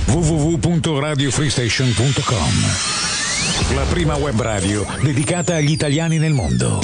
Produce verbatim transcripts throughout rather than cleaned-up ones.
w w w punto radio free station punto com, la prima web radio dedicata agli italiani nel mondo.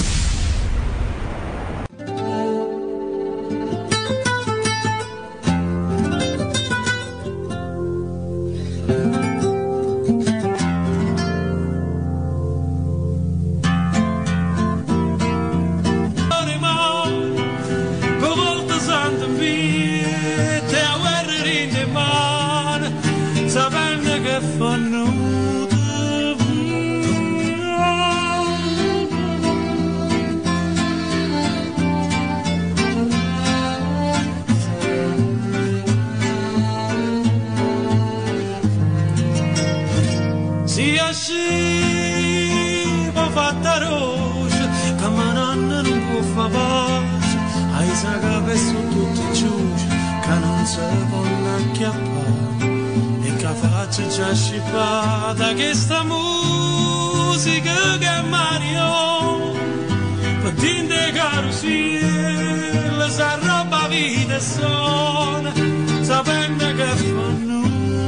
Da questa musica che Mario patinde carousel sa roba vita e suona sapendo che fanno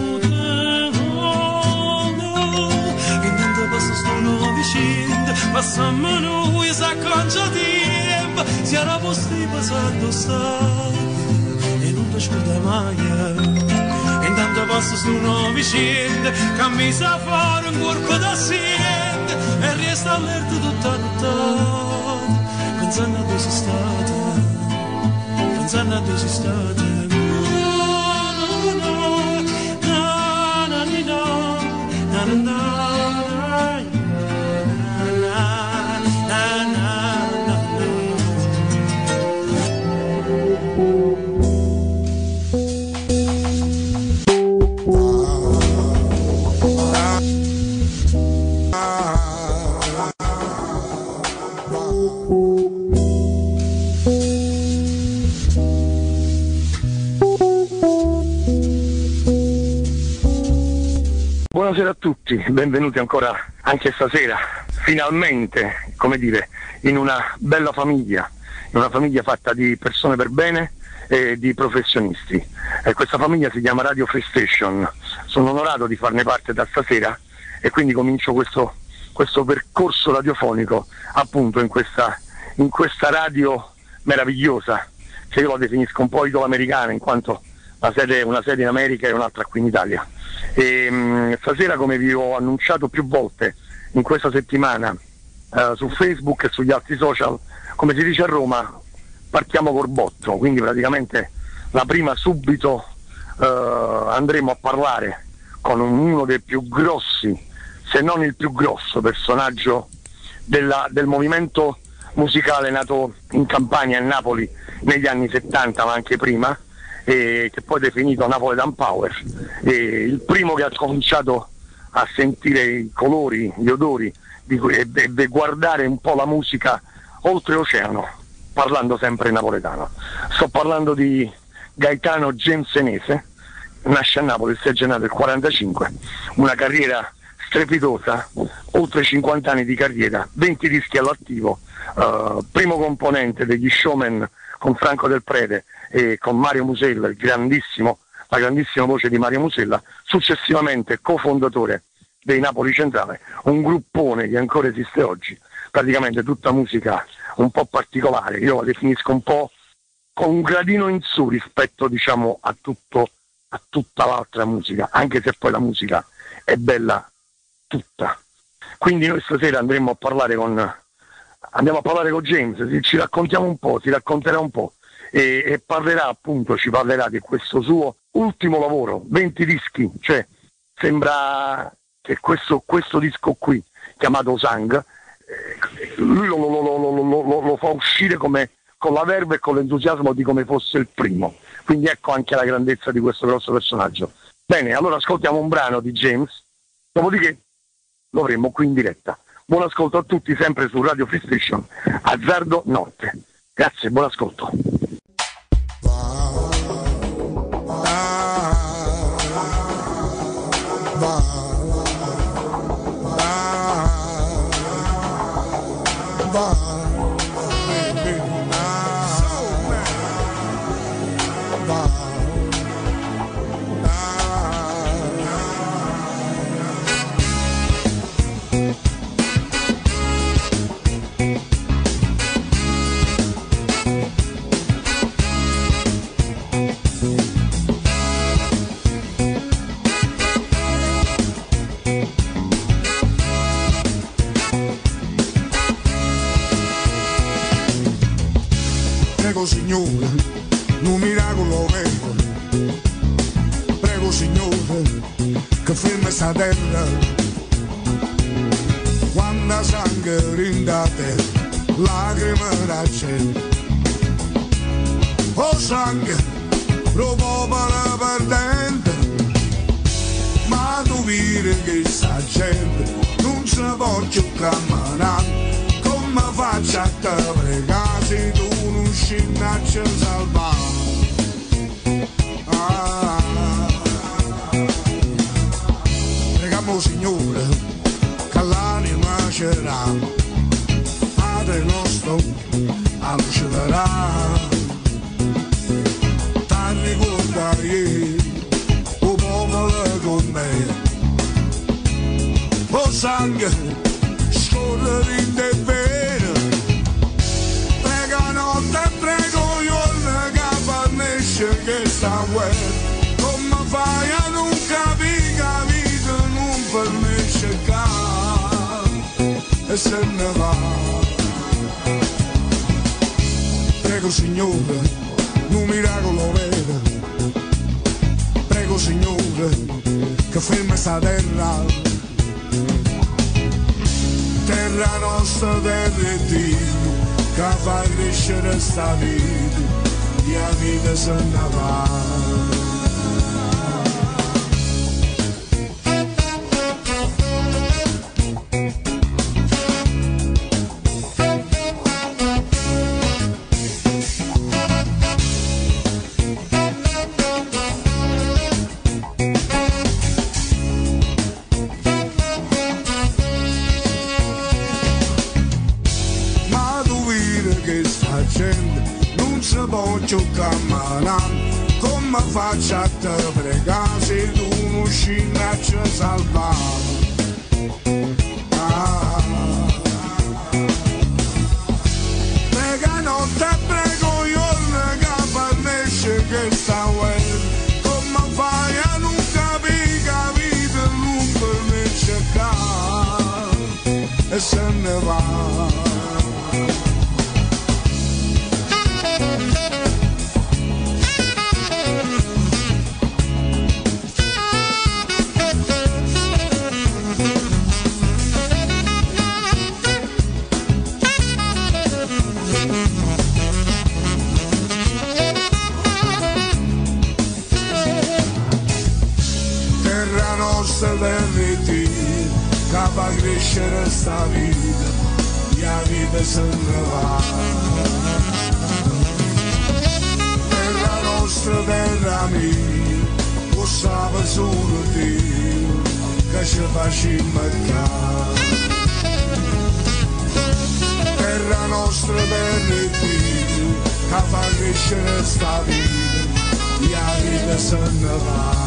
intanto passa sto nuovo vicino passiamo noi sa concia tempo si era posti passato sta e non ti scorda mai. Intanto passo sto nuovo vicino, cammina fuori un corpo d'assieme e resta allerta tutta la notte, pensando a dove sei stata, pensando a dove sei stata. No, no, no, no, no, no, no, no. Buonasera a tutti, benvenuti ancora anche stasera, finalmente, come dire, in una bella famiglia, in una famiglia fatta di persone per bene e di professionisti. E questa famiglia si chiama Radio Free Station, sono onorato di farne parte da stasera e quindi comincio questo, questo percorso radiofonico appunto in questa, in questa radio meravigliosa, che io la definisco un po' italo-americana in quanto la sede, una sede in America e un'altra qui in Italia. E mh, stasera, come vi ho annunciato più volte in questa settimana uh, su Facebook e sugli altri social, come si dice a Roma, partiamo col botto, quindi praticamente la prima subito uh, andremo a parlare con uno dei più grossi, se non il più grosso personaggio della, del movimento musicale nato in Campania e a Napoli negli anni settanta, ma anche prima, e che poi è definito Napoletan Power, e il primo che ha cominciato a sentire i colori, gli odori di, e, e guardare un po' la musica oltreoceano, parlando sempre napoletano. Sto parlando di Gaetano Gensenese, nasce a Napoli il sei gennaio del quarantacinque, una carriera strepitosa, oltre cinquanta anni di carriera, venti dischi all'attivo, uh, primo componente degli Showmen con Franco Del Prete e con Mario Musella, il grandissimo, la grandissima voce di Mario Musella, successivamente cofondatore dei Napoli Centrale, un gruppone che ancora esiste oggi, praticamente tutta musica un po' particolare, io la definisco un po' con un gradino in su rispetto, diciamo, a tutto, a tutta l'altra musica, anche se poi la musica è bella tutta. Quindi noi stasera andremo a parlare con andiamo a parlare con James, ci raccontiamo un po', si racconterà un po' e, e parlerà appunto, ci parlerà di questo suo ultimo lavoro, venti dischi, cioè sembra che questo, questo disco qui, chiamato Sang, eh, lui lo, lo, lo, lo, lo, lo, lo fa uscire come, con la verve e con l'entusiasmo di come fosse il primo, quindi ecco anche la grandezza di questo grosso personaggio. Bene, allora ascoltiamo un brano di James, dopodiché lo avremo qui in diretta. Buon ascolto a tutti, sempre su Radio Free Station, Azzardo Notte. Grazie, buon ascolto. Prego Signore, un miracolo vero. Prego Signore, che ferma sta terra. Quando sangue rinda te, lacrime da cielo. Oh sangue, lo popolo perdente. Ma tu vedi che sta gente non si può più camminare. Come faccio a te pregare se tu non scindi a ci salvare? Ah, preghiamo Signore che l'anima c'era, Padre nostro amcelerà. Ti ricorda ieri, o popolo con me. O sangue scorre in te vero, prega notte e prego giorno che fornisce che sta guerra. Come fai a non capire che la vita non fornisce che e se ne va? Prego Signore, un miracolo vero. Prego Signore, che ferma sta terra. Terra nostra, terra Dio, che fa crescere sta vita, e la vita se ne va. Come faccio a te pregare se tu non scindi a ci salvare? Ah, prega notte e prego giorno che fornisce che sta guerra. Come fai a non capire che la vita non fornisce che e se ne va? Che fa crescere sta vita, e la vita se ne va. Terra nostra, terra mia, lo sape solo Dio, che ci facciamo mancare. Terra nostra, terra Dio, che fa crescere sta vita, e la vita se ne va.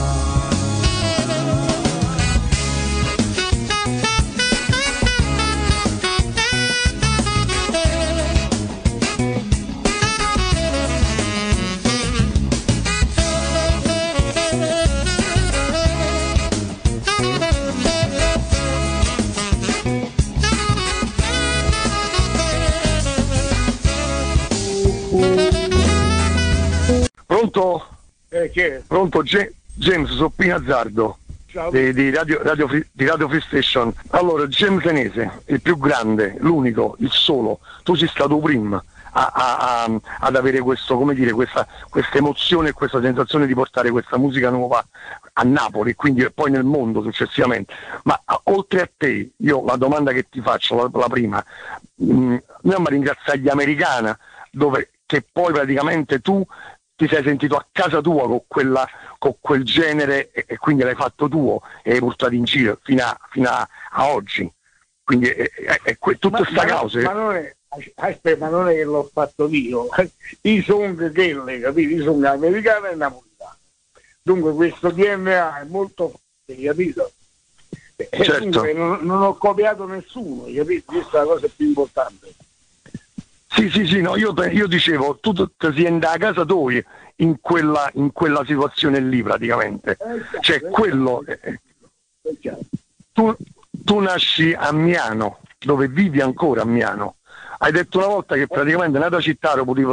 Pronto? Eh, chi è? Pronto, Ge- James, sono Pino Azzardo di, di, Radio, Radio Free, di Radio Free Station. Allora, James Senese, il più grande, l'unico, il solo, tu sei stato primo a, a, a, ad avere questo, come dire, questa, questa emozione e questa sensazione di portare questa musica nuova a Napoli e quindi poi nel mondo successivamente. Ma a, oltre a te, io la domanda che ti faccio, la, la prima, mh, andiamo a ringraziare gli Americana, dove che poi praticamente tu ti sei sentito a casa tua con, quella, con quel genere e, e quindi l'hai fatto tuo e l'hai portato in giro fino a, fino a, a oggi. Quindi è, è, è que- tutta questa causa. Ma non è, aspetta, ma non è che l'ho fatto io, i sono quelle, capito? I sono americano e napoletano. Dunque questo D N A è molto forte, capito? E certo. Dunque non, non ho copiato nessuno, capito? Questa è la cosa più importante. Sì, sì, sì, no, io, io dicevo, tu ti sei andato a casa tua in quella, in quella situazione lì praticamente. Eh, certo, cioè, eh, quello... eh, certo. Tu, tu nasci a Miano, dove vivi ancora a Miano. Hai detto una volta che praticamente nella tua città potevo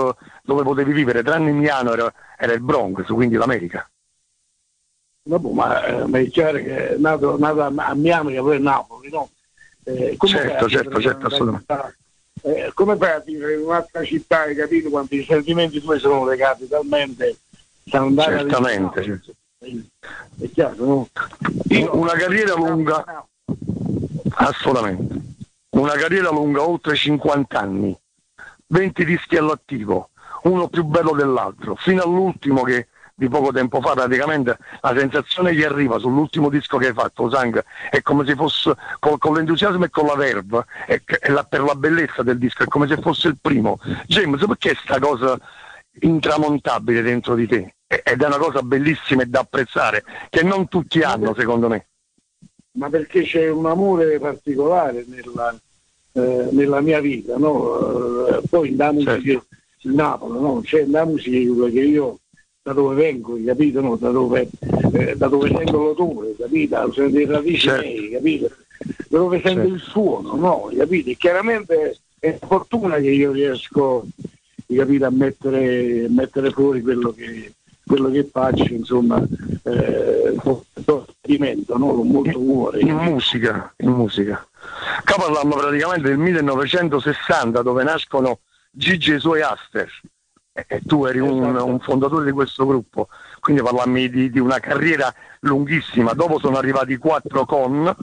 dove potevi vivere tranne Milano era, era il Bronx, quindi l'America. Vabbè, ma, eh, ma è chiaro che è nato, nato a, a Miami e poi a Napoli, no? Eh, come certo, certo, certo, assolutamente. Eh, come fai a vivere in un'altra città, hai capito, quando i sentimenti tuoi sono legati talmente, stanno andando certamente, a certo. È chiaro, no? Io, una carriera lunga, assolutamente, una carriera lunga oltre cinquanta anni, venti dischi all'attivo, uno più bello dell'altro, fino all'ultimo che di poco tempo fa praticamente la sensazione che arriva sull'ultimo disco che hai fatto, Sang, è come se fosse con, con l'entusiasmo e con la verve e, e la, per la bellezza del disco, è come se fosse il primo. James, perché sta cosa intramontabile dentro di te? Ed è una cosa bellissima e da apprezzare, che non tutti hanno, secondo me. Ma perché c'è un amore particolare nella, eh, nella mia vita, no? Eh, poi la musica certo. in Napoli, no? C'è la musica che io da dove vengo, capito? No? Da dove eh, da dove sento l'odore, capito? Sento le radici certo. miei, capito? Da dove sento certo. il suono, no? Capito? E chiaramente è fortuna che io riesco, capito, a mettere, mettere fuori quello che quello che faccio, insomma, eh, con sentimento, no? Con molto cuore. In musica, in musica. Qua parliamo praticamente del millenovecentosessanta, dove nascono Gigi e i suoi Aster, e, e tu eri un, esatto. un fondatore di questo gruppo, quindi parliamo di, di una carriera lunghissima. Dopo sono arrivati quattro con,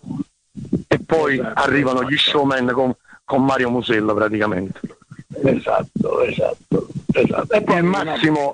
e poi esatto, arrivano esatto. gli showman con, con Mario Musella praticamente. Esatto, esatto, esatto. E poi il massimo...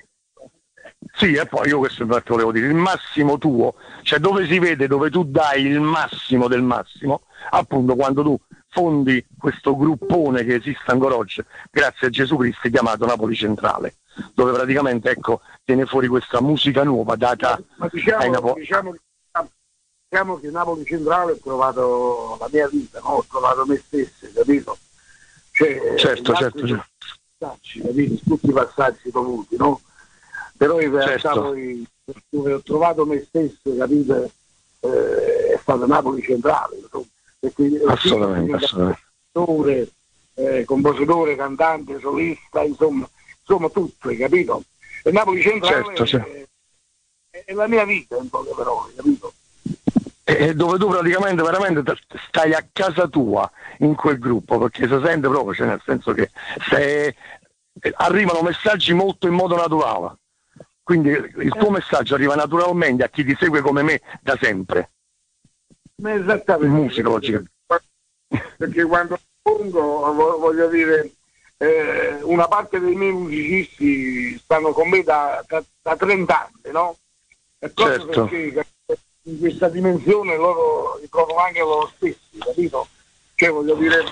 Sì, e poi io questo infatti volevo dire, il massimo tuo, cioè dove si vede, dove tu dai il massimo del massimo, appunto quando tu fondi questo gruppone che esiste ancora oggi, grazie a Gesù Cristo, chiamato Napoli Centrale, dove praticamente, ecco, viene fuori questa musica nuova data ma diciamo, ai Napoli. Diciamo, diciamo che Napoli Centrale ho trovato la mia vita, no? Ho trovato me stesso, capito? Cioè, certo, certo, certo. Passaggi, capito? Tutti i passaggi dovuti, no? Però in realtà certo. poi dove ho trovato me stesso, capito, eh, è stato Napoli Centrale, insomma, perché assolutamente, assolutamente. Eh, compositore, cantante, solista, insomma, insomma tutto, hai capito? E Napoli Centrale certo, certo. È, è la mia vita, in poche parole, capito? E dove tu praticamente veramente stai a casa tua in quel gruppo, perché si sente proprio, cioè nel senso che se arrivano messaggi molto in modo naturale. Quindi il tuo messaggio arriva naturalmente a chi ti segue come me da sempre. Ma esattamente. In musica, logicamente. Perché quando pongo, voglio dire, eh, una parte dei miei musicisti stanno con me da, da, da trenta anni, no? E proprio certo. perché in questa dimensione loro li trovano anche loro stessi, capito? Cioè, voglio dire,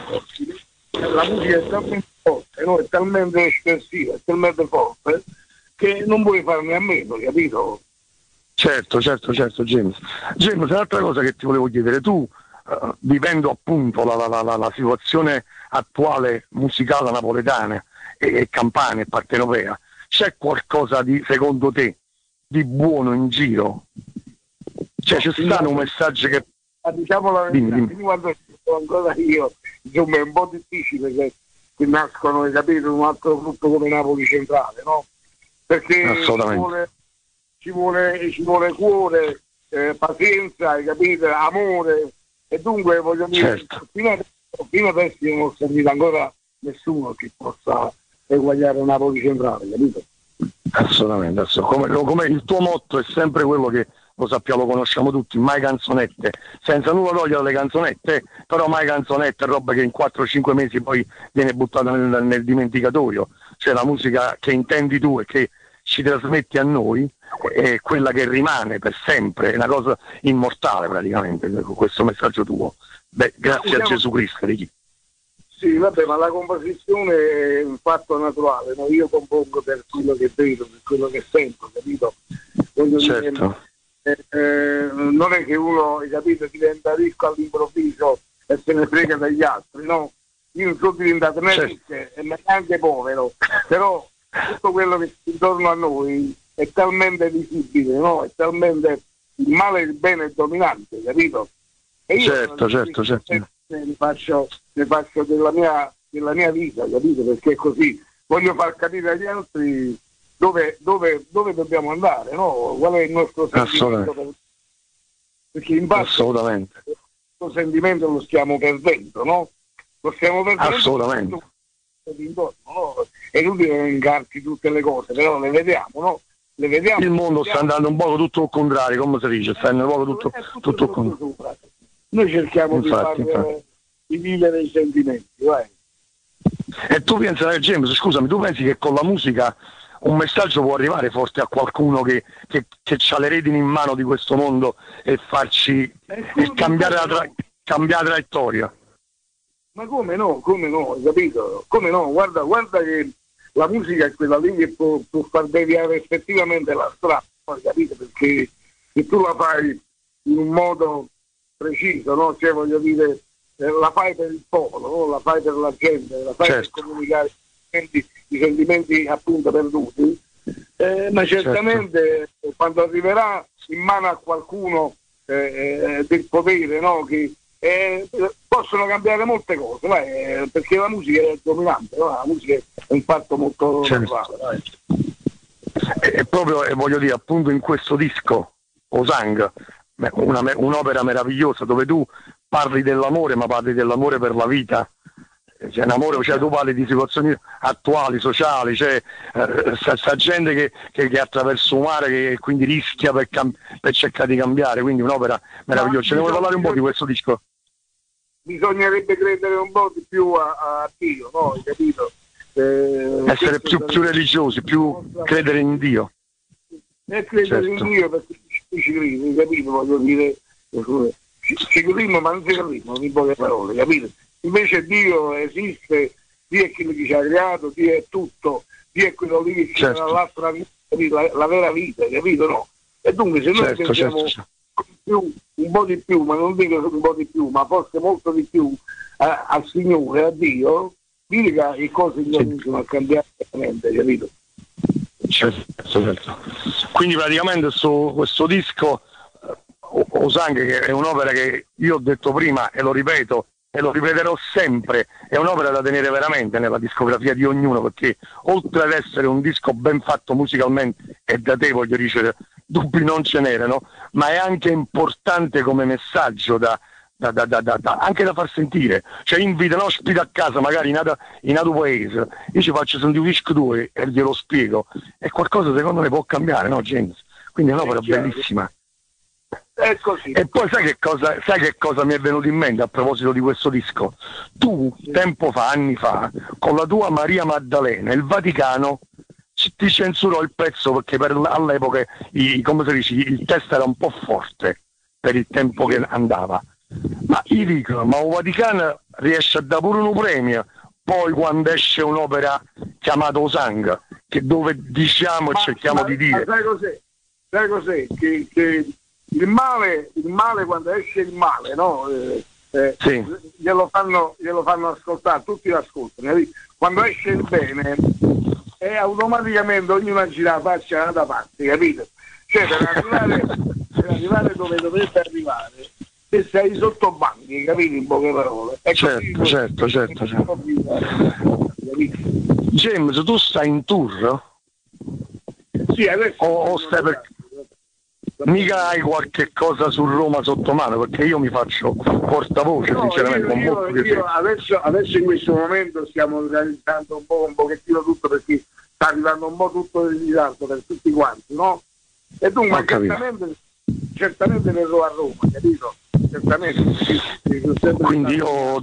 la musica è talmente forte, no? È talmente espressiva, è talmente forte, che non vuoi farne a meno, capito? Certo, certo, certo, James. James, un'altra cosa che ti volevo chiedere, tu, uh, vivendo appunto la, la, la, la situazione attuale musicale napoletana e, e campana e partenopea, c'è qualcosa di, secondo te, di buono in giro? Cioè, c'è stato un messaggio che... Diciamo la verità, quando sono ancora io, insomma, è un po' difficile che, che nascono, hai capito, un altro gruppo come Napoli Centrale, no? Perché ci vuole, ci vuole, ci vuole cuore, eh, pazienza, hai capito, amore, e dunque voglio dire, certo. fino, adesso, fino adesso io non ho sentito ancora nessuno che possa eguagliare Napoli Centrale, capito? Assolutamente, assolutamente. Come, come il tuo motto è sempre quello che lo sappiamo, lo conosciamo tutti, mai canzonette, senza nulla togliere alle canzonette, però mai canzonette, roba che in quattro cinque mesi poi viene buttata nel, nel dimenticatoio, cioè la musica che intendi tu e che ci trasmetti a noi è quella che rimane per sempre, è una cosa immortale praticamente, questo messaggio tuo. Beh, grazie a Gesù Cristo. Ricky. Sì, vabbè, ma la composizione è un fatto naturale, no? Io compongo per quello che vedo, per quello che sento, capito? Voglio certo. dire, eh, eh, non è che uno, hai capito, diventa ricco all'improvviso e se ne frega dagli altri, no? Io non sono diventato né certo. ricco e neanche povero, però tutto quello che c'è intorno a noi è talmente visibile, no? È talmente il male e il bene è dominante, capito? E io certo, certo, certo. Ne faccio, ne faccio della mia della mia vita, capito? Perché è così, voglio far capire agli altri dove, dove, dove dobbiamo andare, no? Qual è il nostro sentimento, per... perché in base assolutamente il nostro sentimento lo stiamo perdendo, no? Lo stiamo perdendo assolutamente intorno, no? È inutile elencarti tutte le cose, però le vediamo, no? Le vediamo, il mondo vediamo. sta andando un po' tutto al contrario, come si dice, sta andando un po' tutto, tutto, tutto, tutto al contrario. Noi cerchiamo infatti, di, far, infatti. di vivere i sentimenti, vai. E tu pensi, James, scusami, tu pensi che con la musica un messaggio può arrivare forte a qualcuno che, che, che ha le redini in mano di questo mondo e farci e cambiare la tra, cambiare la traiettoria? Ma come no, come no, hai capito? Come no, guarda, guarda che la musica è quella lì che può, può far deviare effettivamente la strada, hai capito? Perché se tu la fai in un modo preciso, no? Cioè voglio dire, eh, la fai per il popolo, no? La fai per la gente, la fai certo. per comunicare i sentimenti, i sentimenti appunto perduti, eh, ma certamente certo. Quando arriverà in mano a qualcuno eh, eh, del potere, no? Che eh, possono cambiare molte cose, vai, eh, perché la musica è dominante, no? La musica è un fatto molto certo. naturale. E, e proprio e voglio dire, appunto in questo disco Osang, una, un'opera meravigliosa dove tu parli dell'amore, ma parli dell'amore per la vita, cioè, un amore, cioè, tu parli di situazioni attuali, sociali, cioè eh, sta, sta gente che, che, che attraverso un mare che quindi rischia per, cam- per cercare di cambiare, quindi un'opera meravigliosa. Ce ne vuoi parlare un po' di questo disco? Bisognerebbe credere un po' di più a, a Dio, no? Hai capito? Eh, essere più, più religiosi, più credere in Dio. E credere certo. in Dio, perché ci credi, capito? Voglio dire, ci crediamo, ma non ci crediamo, in poche parole, capito? Invece Dio esiste, Dio è quello che ci ha creato, Dio è tutto, Dio è quello lì che ci certo. dà l'altra vita, la, la vera vita, capito? No? E dunque se noi certo, pensiamo certo. più, un po' di più, ma non dico un po' di più, ma forse molto di più eh, al Signore, a Dio, dire che le cose cominciano a cambiare veramente, capito? Certo, certo. Quindi praticamente su questo disco Osang, che è un'opera che io ho detto prima e lo ripeto e lo ripeterò sempre, è un'opera da tenere veramente nella discografia di ognuno, perché oltre ad essere un disco ben fatto musicalmente, e da te voglio dire dubbi non ce n'erano, ma è anche importante come messaggio da, da, da, da, da, da anche da far sentire, cioè invita un ospite a casa magari in altro in altro paese, io ci faccio sentire un disco tuo e glielo spiego, è qualcosa secondo me può cambiare, no James? Quindi è un'opera bellissima. È così. E poi sai che cosa sai che cosa mi è venuto in mente a proposito di questo disco? Tu tempo fa, anni fa, con la tua Maria Maddalena, il Vaticano ti censurò il pezzo perché per, all'epoca i, come si dice, il testo era un po' forte per il tempo che andava. Ma io dico, ma il Vaticano riesce a dare pure un premio poi quando esce un'opera chiamata Osang, che dove diciamo e cerchiamo ma, di dire. Ma sai cos'è? Sai cos'è? Che, che il male, il male quando esce il male, no? Eh, eh, sì. glielo, fanno, glielo fanno ascoltare, tutti l'ascoltano. Quando esce il bene, e automaticamente ognuno gira la faccia da parte, capito? Cioè per arrivare, per arrivare dove dovete arrivare, se sei sotto banchi, capito, in poche parole. E certo, così, certo, così, certo, così, certo. così, James, tu stai in tour? Sì, adesso o, o stai per... mica hai qualche cosa su Roma sotto mano, perché io mi faccio portavoce, no, sinceramente. io, un io, io adesso, adesso in questo momento stiamo organizzando un po' un pochettino tutto, perché sta arrivando un po' tutto in ritardo per tutti quanti, no? E dunque certamente, certamente verrò a Roma, capito? Certamente. Quindi io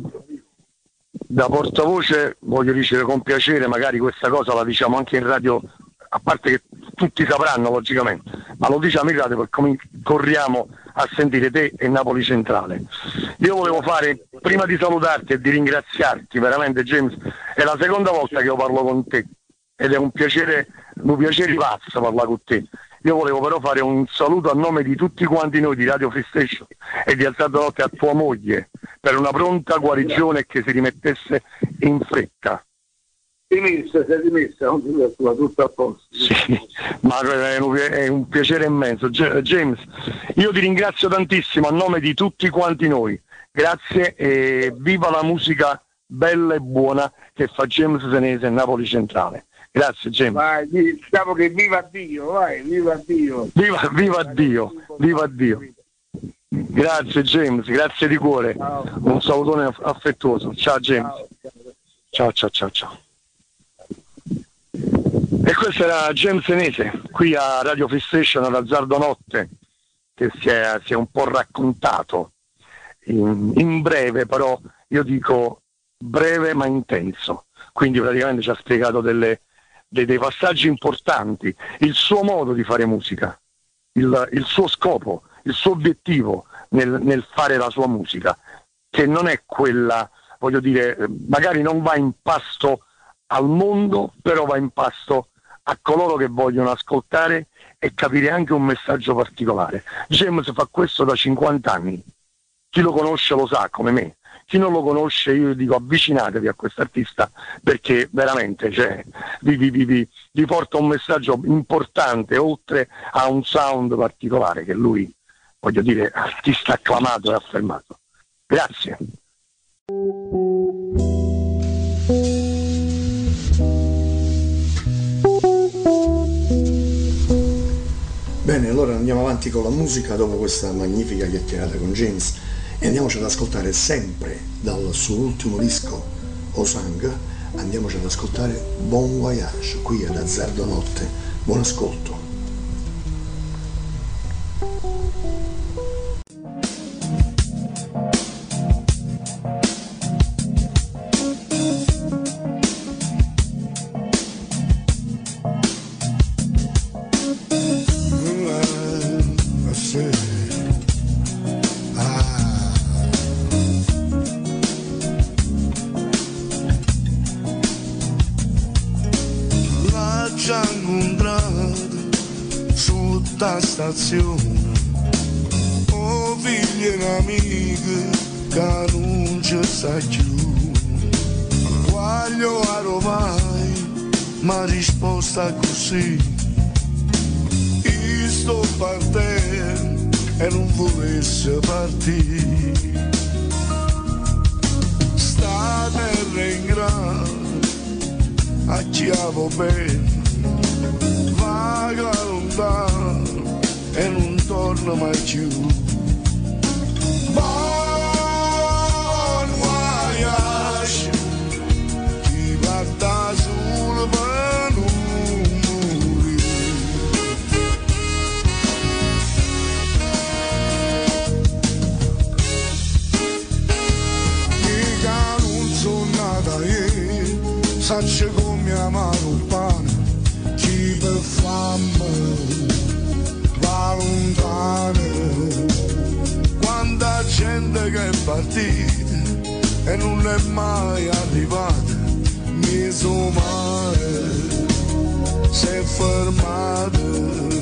da portavoce voglio dire con piacere, magari questa cosa la diciamo anche in radio, a parte che tutti sapranno logicamente, ma lo diciamo in radio perché corriamo a sentire te e Napoli Centrale. Io volevo fare, prima di salutarti e di ringraziarti veramente James, è la seconda volta che io parlo con te ed è un piacere, un piacere pazzo parlare con te. Io volevo però fare un saluto a nome di tutti quanti noi di Radio Free Station e di Alzata Notte a tua moglie per una pronta guarigione e che si rimettesse in fretta. Rimessa, si è rimessa, non ti preoccupare, tutto a posto. Sì, ma è un, è un piacere immenso. James, io ti ringrazio tantissimo a nome di tutti quanti noi. Grazie e viva la musica bella e buona che fa James Senese Napoli Centrale. Grazie James. Vai, diciamo che viva Dio, vai, viva Dio. Viva, viva Dio, viva Dio. Grazie James, grazie di cuore. Ciao. Un salutone affettuoso. Ciao James. Ciao ciao ciao ciao. E questo era James Senese, qui a Radio Free Station ad Azzardo Notte, che si è, si è un po' raccontato in, in breve, però io dico breve ma intenso. Quindi praticamente ci ha spiegato delle, dei, dei passaggi importanti, il suo modo di fare musica, il, il suo scopo, il suo obiettivo nel, nel fare la sua musica, che non è quella, voglio dire, magari non va in pasto al mondo, però va in pasto a coloro che vogliono ascoltare e capire anche un messaggio particolare. James fa questo da cinquanta anni, chi lo conosce lo sa come me, chi non lo conosce io dico avvicinatevi a quest'artista perché veramente cioè, vi, vi, vi, vi porta un messaggio importante oltre a un sound particolare che lui, voglio dire, artista acclamato e affermato. Grazie. Bene, allora andiamo avanti con la musica dopo questa magnifica chiacchierata con James e andiamoci ad ascoltare sempre dal suo ultimo disco Osang, andiamoci ad ascoltare Bon Voyage qui ad Azzardo Notte. Buon ascolto. Oh figlie e amiche che non ci sa più, voglio a Romai ma risposta così, io sto partendo e non volesse partire, sta terra in grande a chiavo bene, vaga lontano e non torno mai più. Bon voyage, chi parta sul per non morire. Mica non sono nata io, sacce come amare un pane, chi per fame lontane, quanta gente che è partita e non è mai arrivata, mi sono male, si è fermata.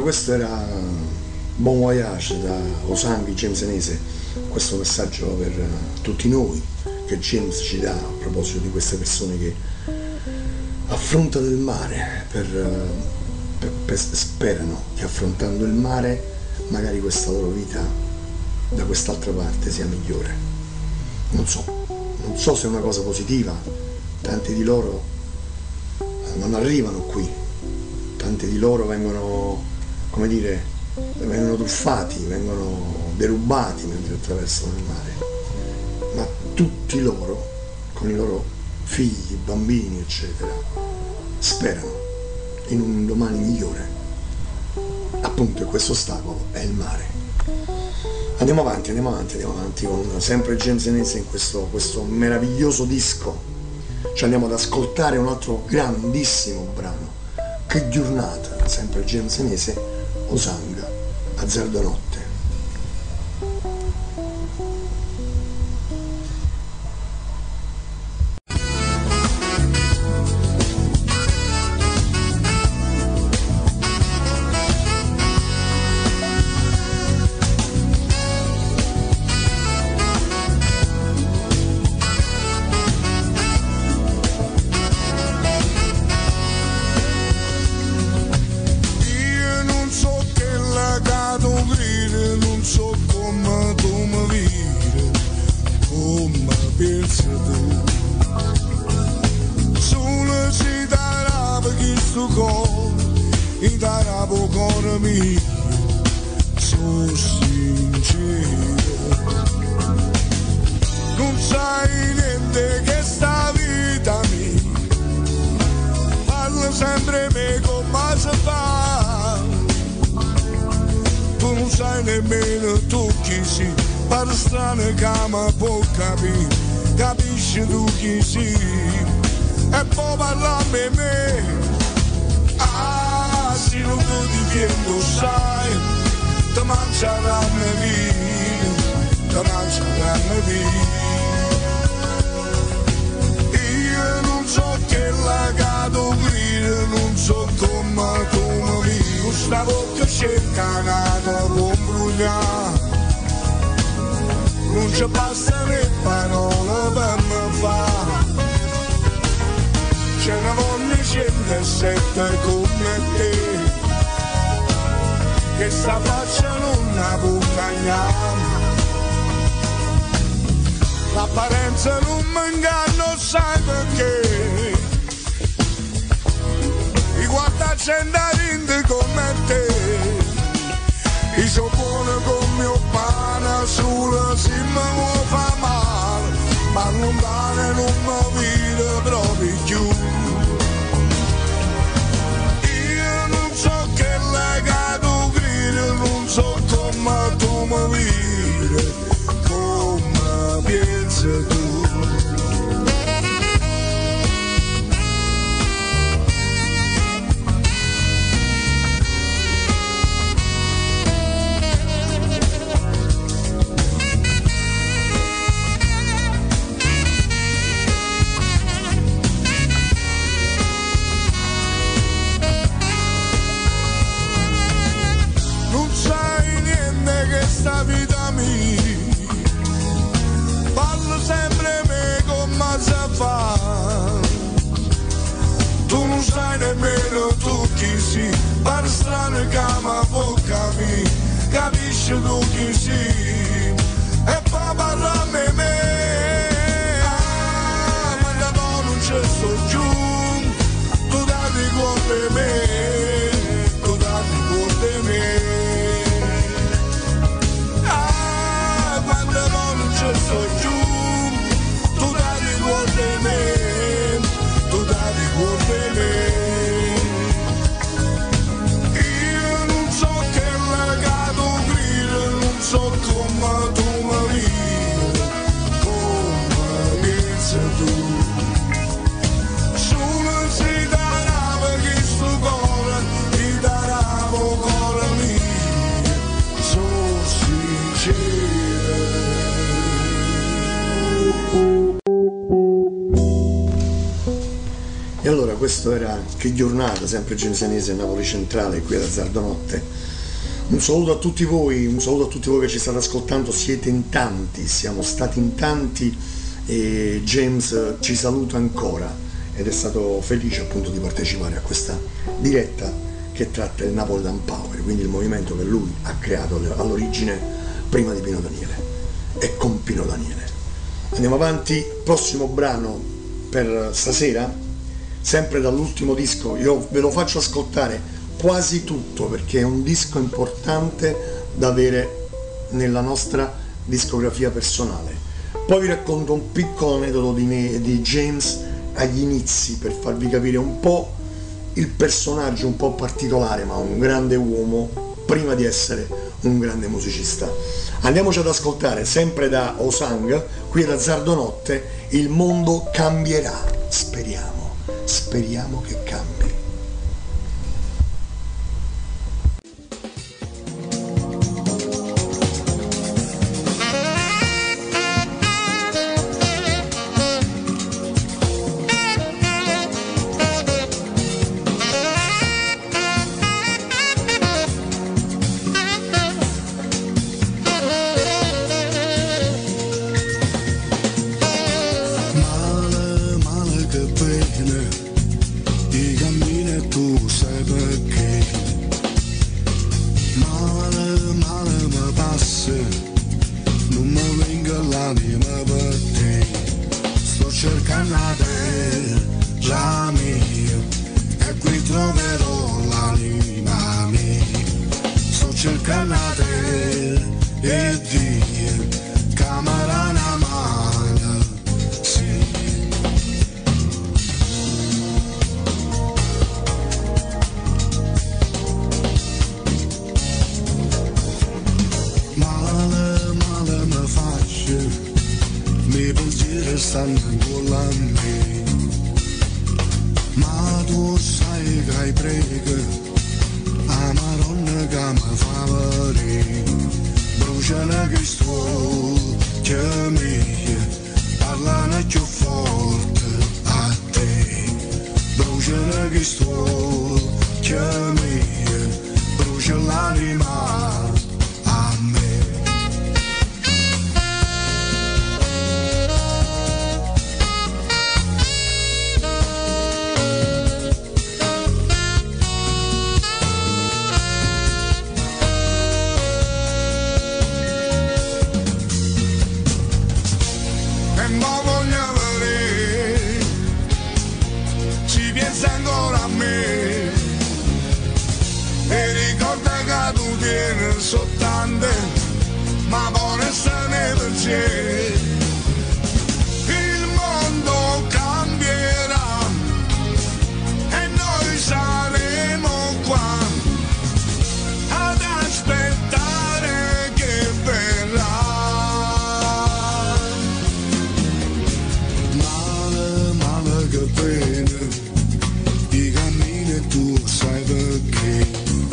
questo era Bon Voyage da Osang di James Enese, questo messaggio per tutti noi che James ci dà a proposito di queste persone che affrontano il mare, per, per, per, sperano che affrontando il mare magari questa loro vita da quest'altra parte sia migliore. Non so, non so se è una cosa positiva, tanti di loro non arrivano qui, tanti di loro vengono, come dire, vengono truffati, vengono derubati mentre attraversano il mare, ma tutti loro, con i loro figli, bambini, eccetera, sperano in un domani migliore. Appunto, e questo ostacolo è il mare. Andiamo avanti, andiamo avanti, andiamo avanti con sempre James Enese in questo, questo meraviglioso disco. Ci andiamo ad ascoltare un altro grandissimo brano, Che giornata, sempre James Enese, Osang, Azzardo Notte. L'apparenza non mi inganno, sai perché? I guarda c'è come te, io sono buono con mio pane, solo se mi vuoi fa male, ma lontano non mi vedo proprio più. Io non so che legato grido, non so come tu mi vedi, come pensi tu. Questa vita mia parlo sempre me come si fa, tu non sai nemmeno tu chi sei, per strano che mi può capire, capisci tu chi sei e poi parlami me. Ah, ma da poi non c'è sto giù, tu dati con me, tu dati con me. Sto giù, tu dai cuore di me, tu dai cuore di me. Io non so che legato grido, non so E allora questo era Che giornata, sempre Gemsenese, Napoli Centrale, qui ad Azzardo Notte. Un saluto a tutti voi, un saluto a tutti voi che ci state ascoltando, siete in tanti, siamo stati in tanti e James ci saluta ancora ed è stato felice appunto di partecipare a questa diretta che tratta il Napoletan Power, quindi il movimento che lui ha creato all'origine prima di Pino Daniele e con Pino Daniele. Andiamo avanti, prossimo brano per stasera, sempre dall'ultimo disco. Io ve lo faccio ascoltare quasi tutto perché è un disco importante da avere nella nostra discografia personale. Poi vi racconto un piccolo aneddoto di, di James agli inizi per farvi capire un po' il personaggio un po' particolare, ma un grande uomo prima di essere un grande musicista. Andiamoci ad ascoltare sempre da Osang, qui ad Azzardo Notte, Il mondo cambierà, speriamo. Speriamo che cambi. Male, male che bene, ti cammini e tu sai perché. Male, male mi passa, non mi venga l'anima per te. Sto cercando te, la mia, e qui troverò l'anima mia. Sto cercando te e Dio, camera una mano, sì. Male, male mi faccio, mi pensieri stanno con la me. Ma tu sai che hai prego, a Maronna che mi fa venire. Bruciano che sto, che mi parlano più forte a te. Bruciano che sto, che mi brucia l'anima a me. E mo voglio vedere, ci pensa ancora a me, e ricorda che tu tieni soltanto, ma poi se ne pensieri. Il mondo cambierà e noi saremo qua ad aspettare che verrà. Male, male che bene, ti cammini e tu sai perché.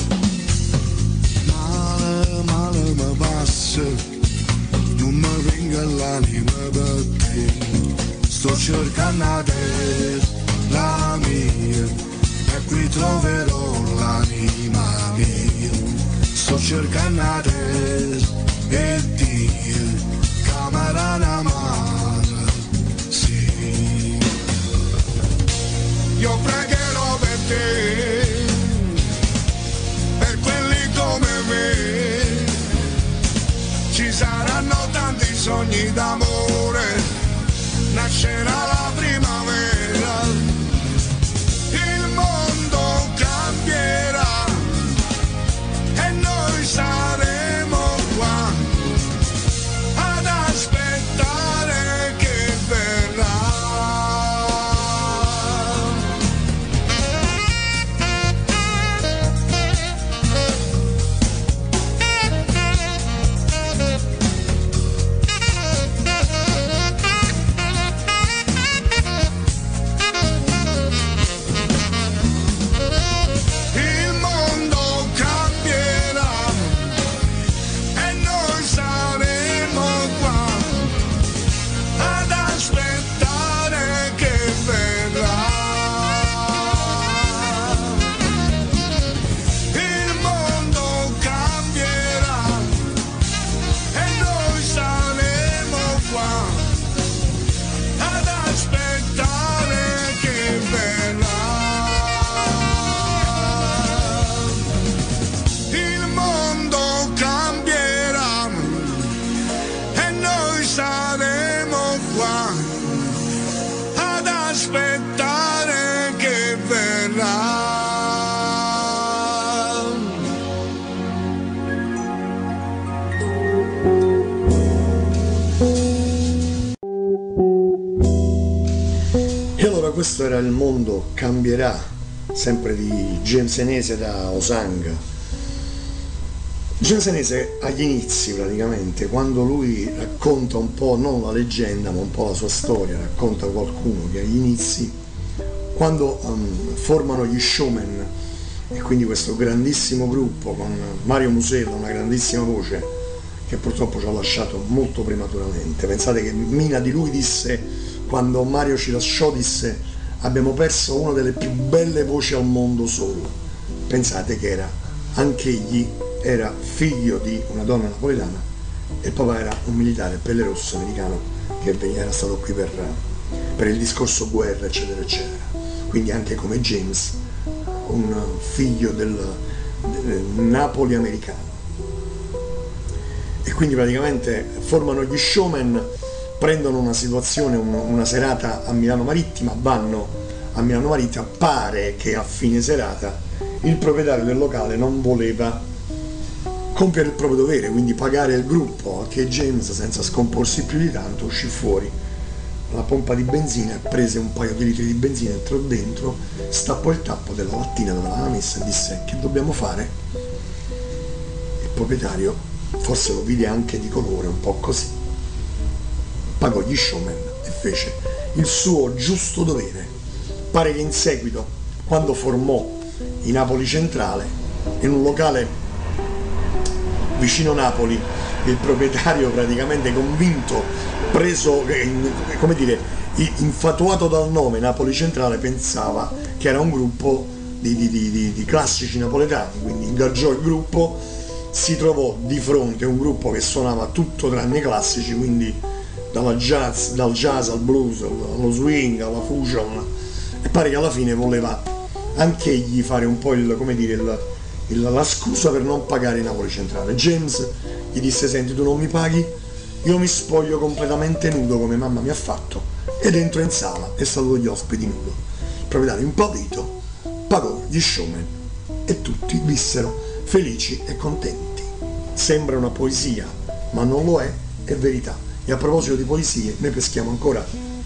Male, male mi passa, non mi venga l'anima per te. Sto cercando te, la mia, e qui troverò l'anima mia. Sto cercando te e Dio, camera una mano, sì. Io pregherò per te, per quelli come me. Ci saranno tanti sogni d'amore, nascerà la primavera. Il mondo cambierà e noi saremo qua ad aspettare che verrà. terra. E allora questo era Il mondo cambierà, sempre di James Enese da Osang. James Enese agli inizi praticamente, quando lui racconta un po', non la leggenda, ma un po' la sua storia, racconta qualcuno che agli inizi, quando um, formano gli Showmen, e quindi questo grandissimo gruppo con Mario Musella, una grandissima voce, che purtroppo ci ha lasciato molto prematuramente. Pensate che Mina di lui disse, quando Mario ci lasciò, disse: abbiamo perso una delle più belle voci al mondo solo. Pensate che era, anche egli era figlio di una donna napoletana e il papà era un militare pelle rossa americano che era stato qui per, per il discorso guerra eccetera eccetera, quindi anche come James un figlio del, del Napoli americano. E quindi praticamente formano gli Showmen, prendono una situazione, un, una serata a Milano Marittima, vanno a Milano Marittima, pare che a fine serata il proprietario del locale non voleva compiere il proprio dovere, quindi pagare il gruppo, che James, senza scomporsi più di tanto, uscì fuori la pompa di benzina, prese un paio di litri di benzina, entrò dentro, stappò il tappo della lattina dove l'aveva messa e disse: che dobbiamo fare? Il proprietario forse lo vide anche di colore, un po' così, pagò gli Showmen e fece il suo giusto dovere. Pare che in seguito, quando formò i Napoli Centrale, in un locale vicino Napoli, il proprietario praticamente convinto, preso, come dire, infatuato dal nome Napoli Centrale, pensava che era un gruppo di, di, di, di classici napoletani, quindi ingaggiò il gruppo, si trovò di fronte a un gruppo che suonava tutto tranne i classici, quindi dalla jazz, dal jazz al blues, allo swing, alla fusion, e pare che alla fine voleva anche egli fare un po' il, come dire, il, il, la scusa per non pagare il Napoli Centrale. James gli disse: senti, tu non mi paghi, io mi spoglio completamente nudo come mamma mi ha fatto, ed entro in sala e saluto gli ospiti nudo. Il proprietario, impaurito, pagò gli Showmen e tutti vissero felici e contenti. Sembra una poesia, ma non lo è, è verità. E a proposito di poesie, noi peschiamo ancora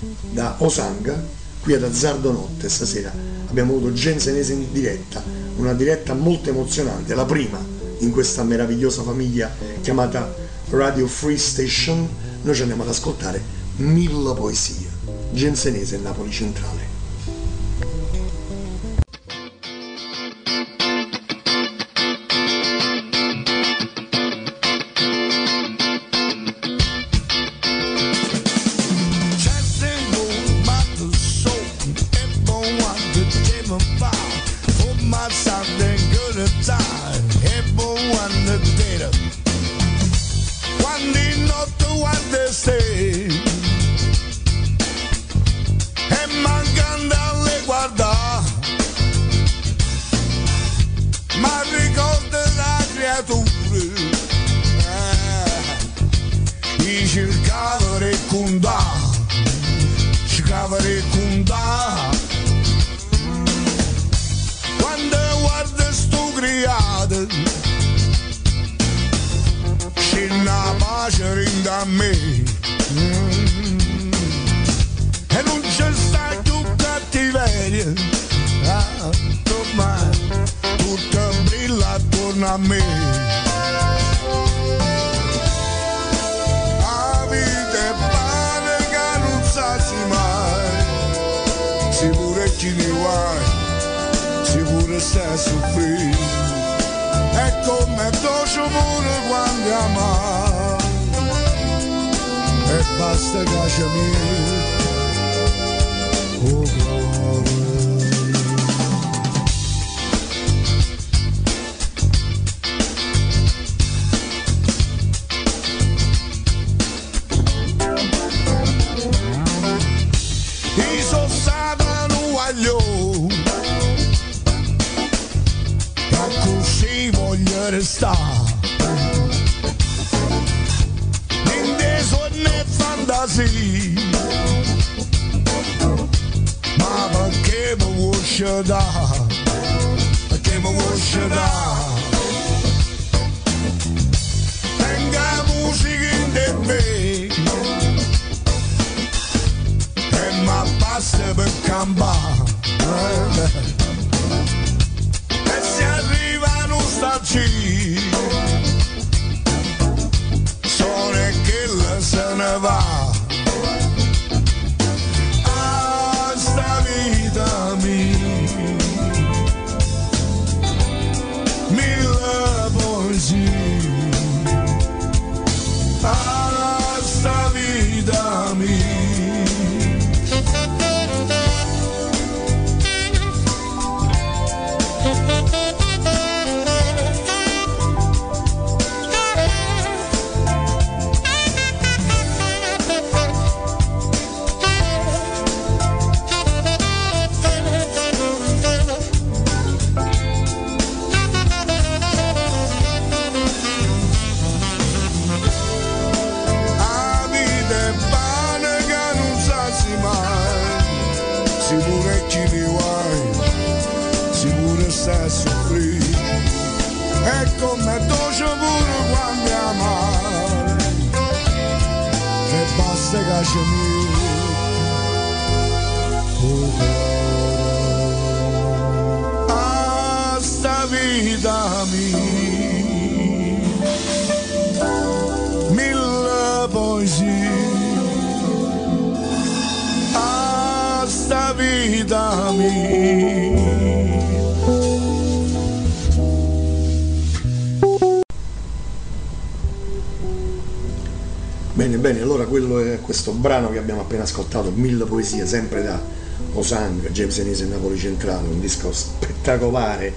da Osang, qui ad Azzardo Notte. Stasera abbiamo avuto James Enese in diretta, una diretta molto emozionante, la prima in questa meravigliosa famiglia chiamata Radio Free Station. Noi ci andiamo ad ascoltare mille poesie. James Enese, Napoli Centrale. Ma perché mi vuoi da conoscerà. Tenga musica in te me e ma basta per campare. E si arriva a nostalgia, sono che la se ne va. A sta vita mia, mille poesie. A sta vita mia. A soffrire e come dolce pure quando amare che basta che c'è mio a sta vita mia mille poesie a sta vita mia. Bene, bene, allora quello è questo brano che abbiamo appena ascoltato, Mille Poesie, sempre da Osang, James Enese e Napoli Centrale, un disco spettacolare.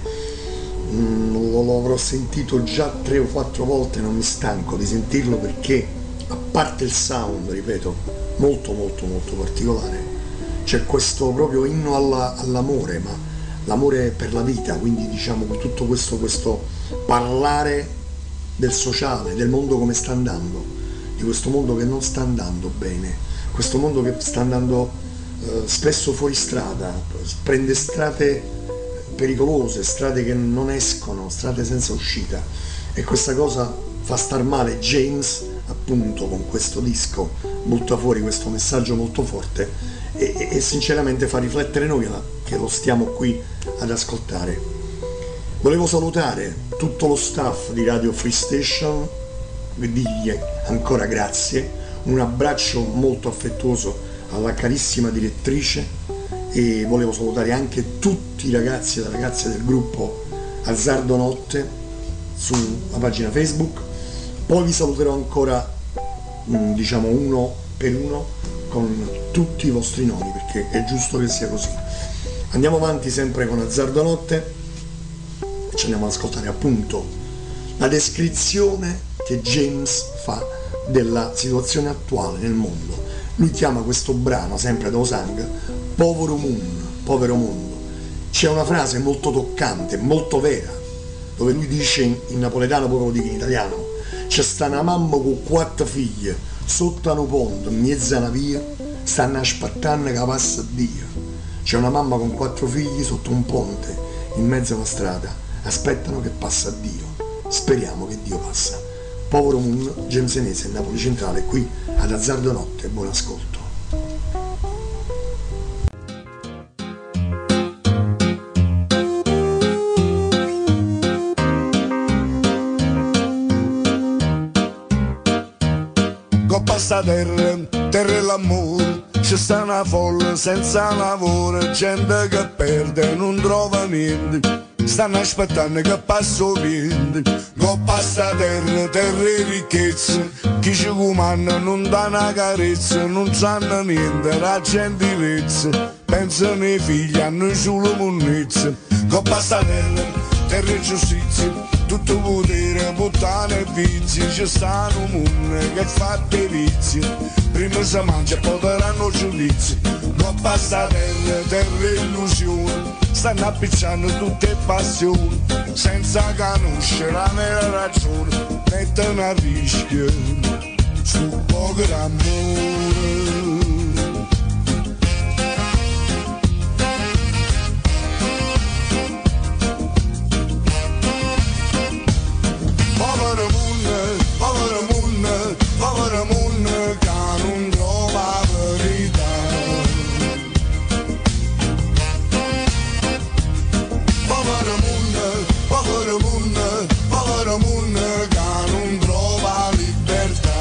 Mm, lo, lo avrò sentito già tre o quattro volte, non mi stanco di sentirlo perché, a parte il sound, ripeto, molto molto molto particolare, c'è questo proprio inno alla, all'amore, ma l'amore per la vita, quindi diciamo tutto questo, questo parlare del sociale, del mondo come sta andando, di questo mondo che non sta andando bene, questo mondo che sta andando eh, spesso fuori strada, prende strade pericolose, strade che non escono, strade senza uscita, e questa cosa fa star male James, appunto, con questo disco butta fuori questo messaggio molto forte e, e, e sinceramente fa riflettere noi che, la, che lo stiamo qui ad ascoltare. Volevo salutare tutto lo staff di Radio Free Station, dirgli ancora grazie, un abbraccio molto affettuoso alla carissima direttrice e volevo salutare anche tutti i ragazzi e le ragazze del gruppo Azzardo Notte sulla pagina Facebook. Poi vi saluterò ancora diciamo uno per uno con tutti i vostri nomi perché è giusto che sia così. Andiamo avanti sempre con Azzardo Notte e ci andiamo ad ascoltare appunto la descrizione che James fa della situazione attuale nel mondo. Lui chiama questo brano, sempre da Osang, Povero Moon, povero mondo. C'è una frase molto toccante, molto vera, dove lui dice in, in napoletano, poi ve lo dico in italiano: c'è sta una mamma con quattro figlie, sotto un ponte, in mezzo a una via, stanno aspettando che passa Dio. C'è una mamma con quattro figli sotto un ponte, in mezzo a una strada, aspettano che passa Dio. Speriamo che Dio passa. Povero Moon, James Enese, Napoli Centrale, qui ad Azzardo Notte. Buon ascolto. Coppa sta terra, terra e l'amore, c'è sta una folla senza lavoro, gente che perde, non trova niente. Stanno aspettando che passo vento, coppa sta terra, terra e ricchezza, chi ci comanda non dà una carezza, non sanno niente, la gentilezza, pensano ai figli, hanno solo monnezza, coppa sta terra, terra e giustizia, tutto potere, puttane e vizi, c'è sta un mondo che fa perizie, prima si mangia e poi daranno giudizi, coppa sta terra, terra e illusione, stanno appicciando tutte passioni, senza conoscere la vera ragione, mettono a rischio su poco d'amore. povero mondo, povero mondo, povero mondo che non trova libertà.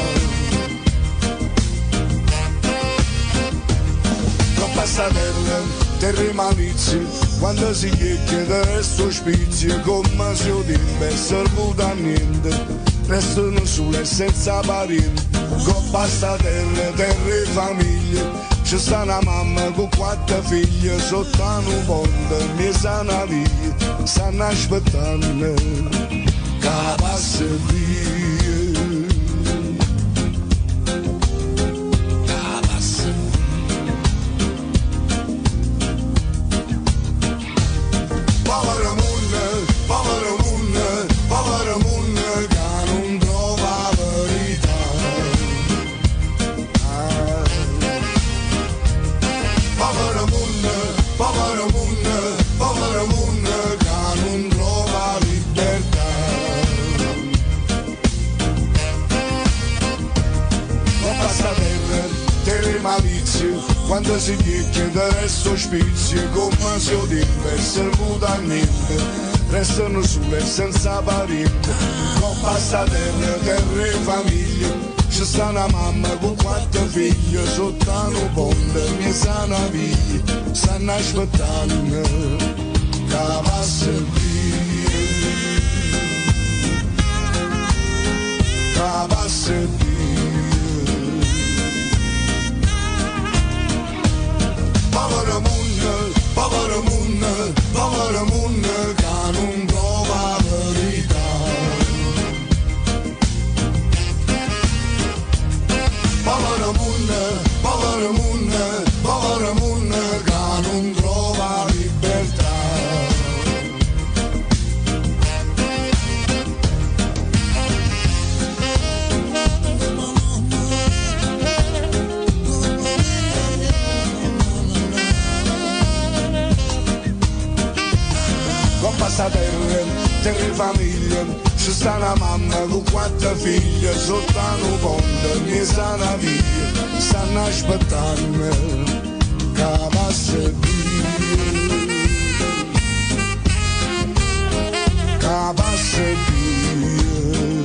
Non passa terra, terre malizie, quando si chiede resto spizio, come se io dimmi essere muto a niente. Restano sole senza parenti, con basta terra, terra e famiglia. C'è sta una mamma con quattro figlie, sotto un ponte, mi sanno via, stanno aspettando che passi via. Che passi via. Povero mondo, povero mondo, povero mondo, povero mondo, povero mondo che non trova libertà. Non basta terra, terre malizie, quando si chiede resto spizio, come se io dimmi essere muto a niente. Restano sole senza parenti, non basta terra, terre e famiglie. C'è sta una mamma con quattro figlie, sotto un ponte, mi sanno via, stanno aspettando che passi via, che passi via. Povero mondo, povero mondo, povero mondo che non trova verità. Povero mondo, povero mondo, povero mondo che non trova libertà. Con passa terra, terre famiglie, c'è sta una mamma con quattro figlie, sotto un ponte, mi sanno via, stanno aspettando che passi via, che passi via,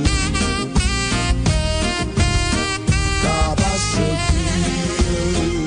che passi via.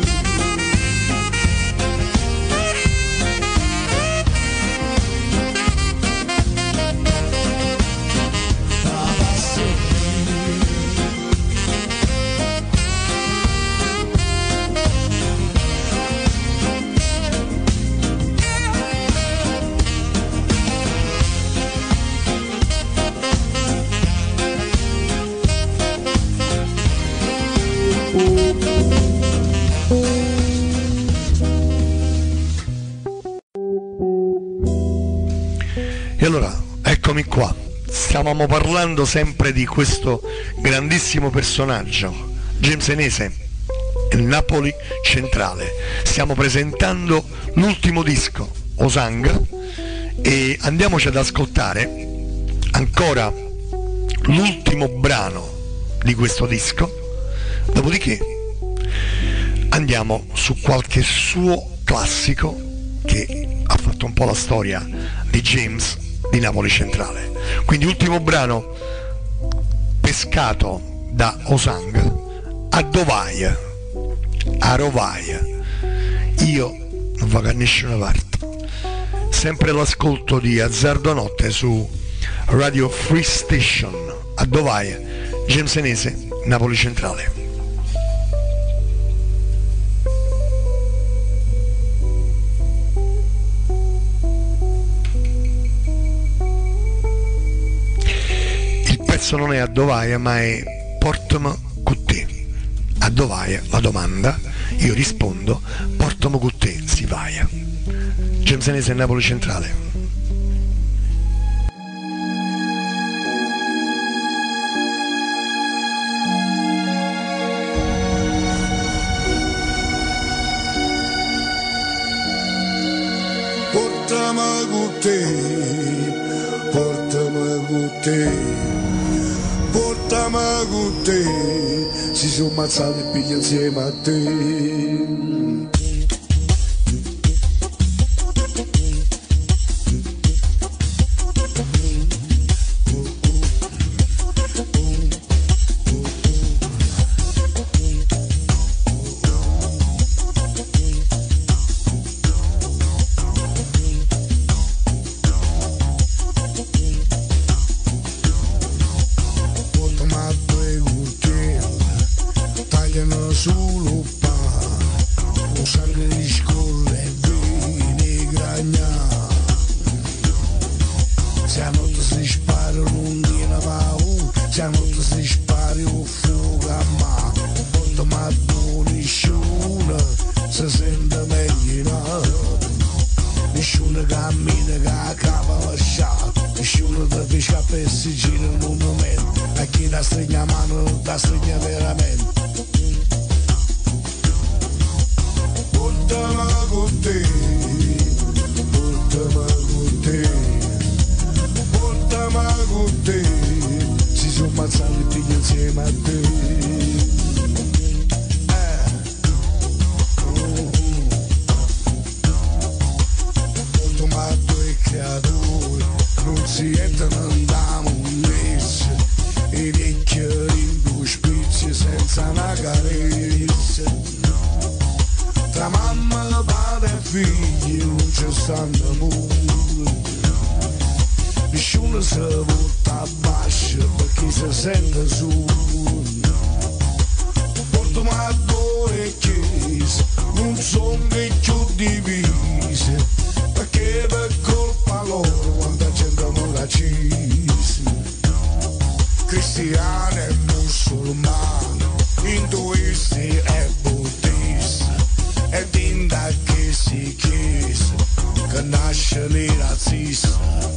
E allora, eccomi qua, stavamo parlando sempre di questo grandissimo personaggio, James Enese, il Napoli Centrale. Stiamo presentando l'ultimo disco, Osang, e andiamoci ad ascoltare ancora l'ultimo brano di questo disco, dopodiché andiamo su qualche suo classico che ha fatto un po' la storia di James di Napoli Centrale. Quindi ultimo brano pescato da Osang, A Dov'hai, a Rovai, io non vado a nessuna parte, sempre l'ascolto di Azzardo Notte su Radio Free Station. A Dov'hai, James Enese, Napoli Centrale. Non è a Dov'hai, ma è portami con te. A Dov'hai la domanda, io rispondo portami con te, si vai. James Enese, Napoli Centrale. Portami con te, portami con te. Portami con te, si sono ammazzati e piglia insieme a te. vita che acaba lasciato, nessuno ti fece a pessi gira in un momento, a chi ti stringa mano non ti stringa veramente. Portami con te, portami con te, portami con te, si sono ammazzati tutti insieme a te. Creatori non si entrano andiamo messi i vecchieri in due spizzi senza una carezza tra mamma, padre e figli non c'è santo amore, nessuno si butta a basso perché si sente solo. Porto a due chiese non sono che più divise perché per colpa loro quanta gente non la cisi, cristiani e musulmani, induisti e buddisti, e dinda che si chiese che nasce lì razzista.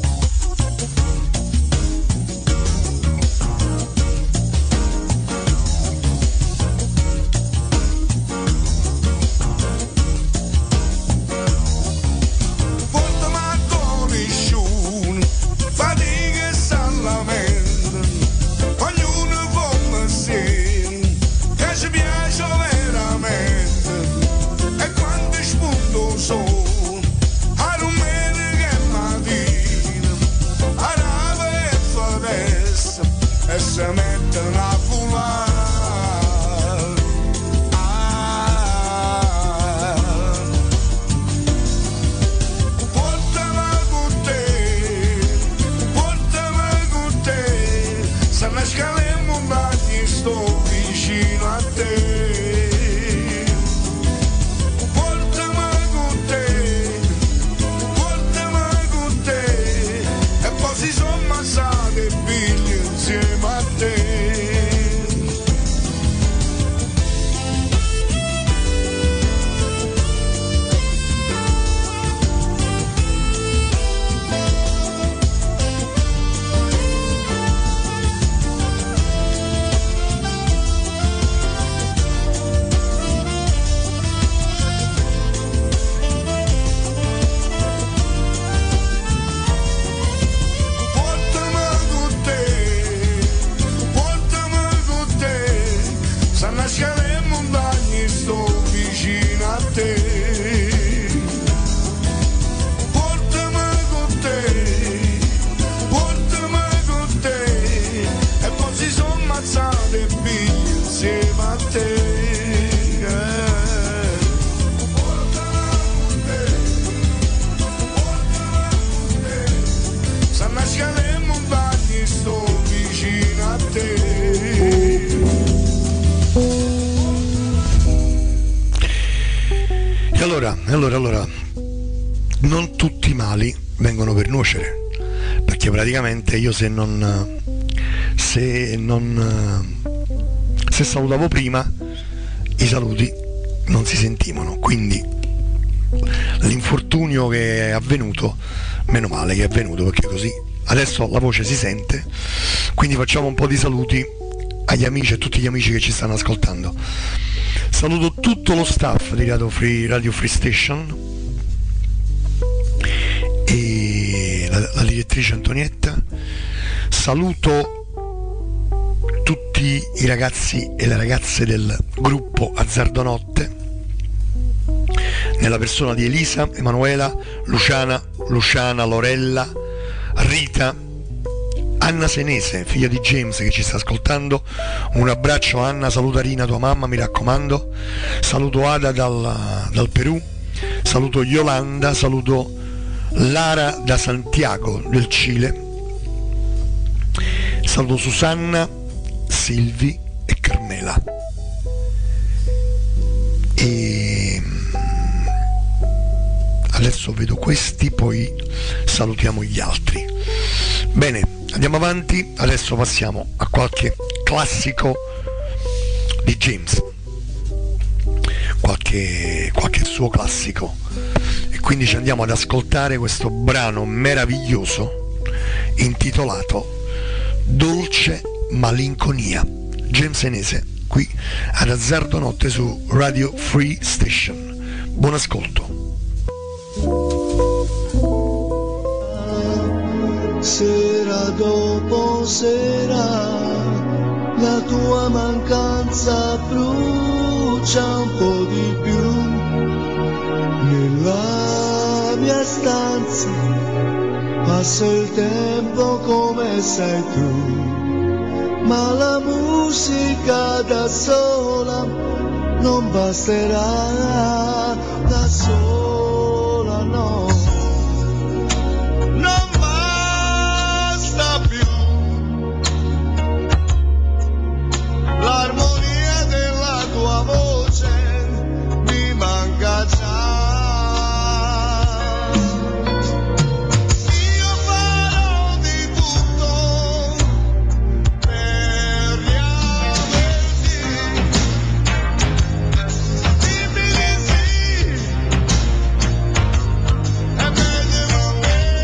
Allora, allora, allora, non tutti i mali vengono per nuocere, perché praticamente io se non, se non, se salutavo prima, i saluti non si sentivano, quindi l'infortunio che è avvenuto, meno male che è avvenuto, perché così adesso la voce si sente, quindi facciamo un po' di saluti agli amici e a tutti gli amici che ci stanno ascoltando. Saluto tutto lo staff di Radio Free, Radio Free Station e la, la direttrice Antonietta. Saluto tutti i ragazzi e le ragazze del gruppo Azzardo Notte, nella persona di Elisa, Emanuela, Luciana, Luciana, Lorella, Rita, Anna Senese, figlia di James che ci sta ascoltando. Un abbraccio Anna, saluta Rina, tua mamma, mi raccomando. Saluto Ada dal, dal Perù, saluto Yolanda, saluto Lara da Santiago del Cile, saluto Susanna, Silvi e Carmela. E adesso vedo questi, poi salutiamo gli altri. Bene, andiamo avanti, adesso passiamo a qualche classico di James, qualche, qualche suo classico, e quindi ci andiamo ad ascoltare questo brano meraviglioso intitolato Dolce Malinconia, James Enese qui ad Azzardo Notte su Radio Free Station. Buon ascolto. Sera dopo sera la tua mancanza brucia un po' di più nella mia stanza, passa il tempo come sei tu, ma la musica da sola non basterà, da sola no. L'armonia della tua voce mi manca già. Io farò di tutto per riaverti. Dimmi di sì, è meglio non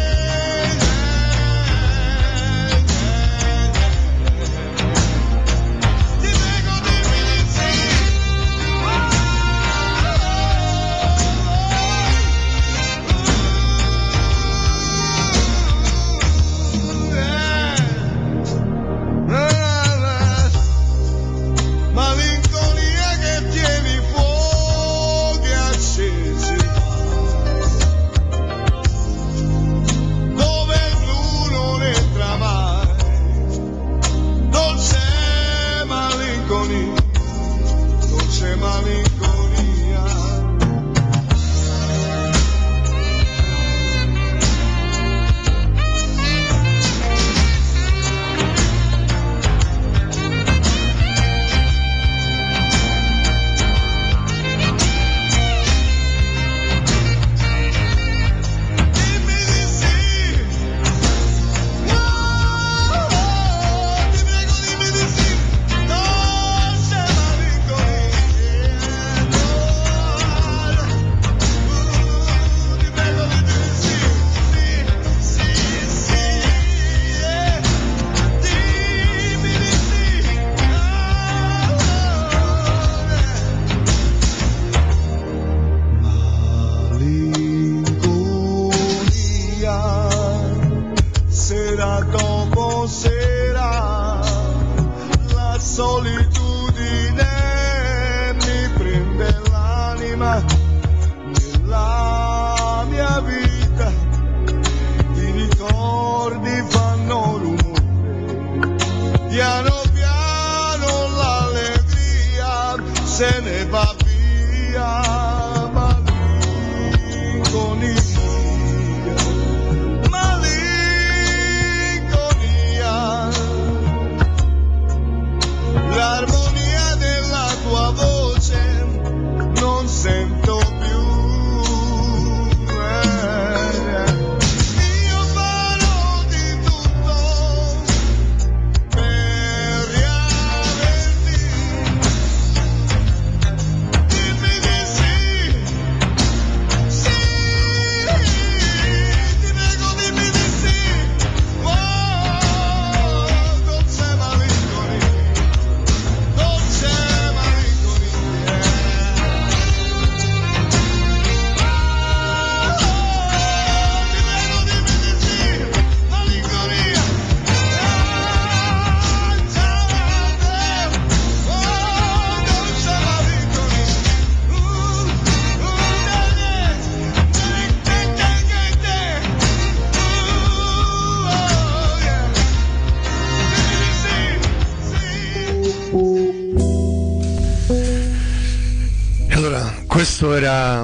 Questo era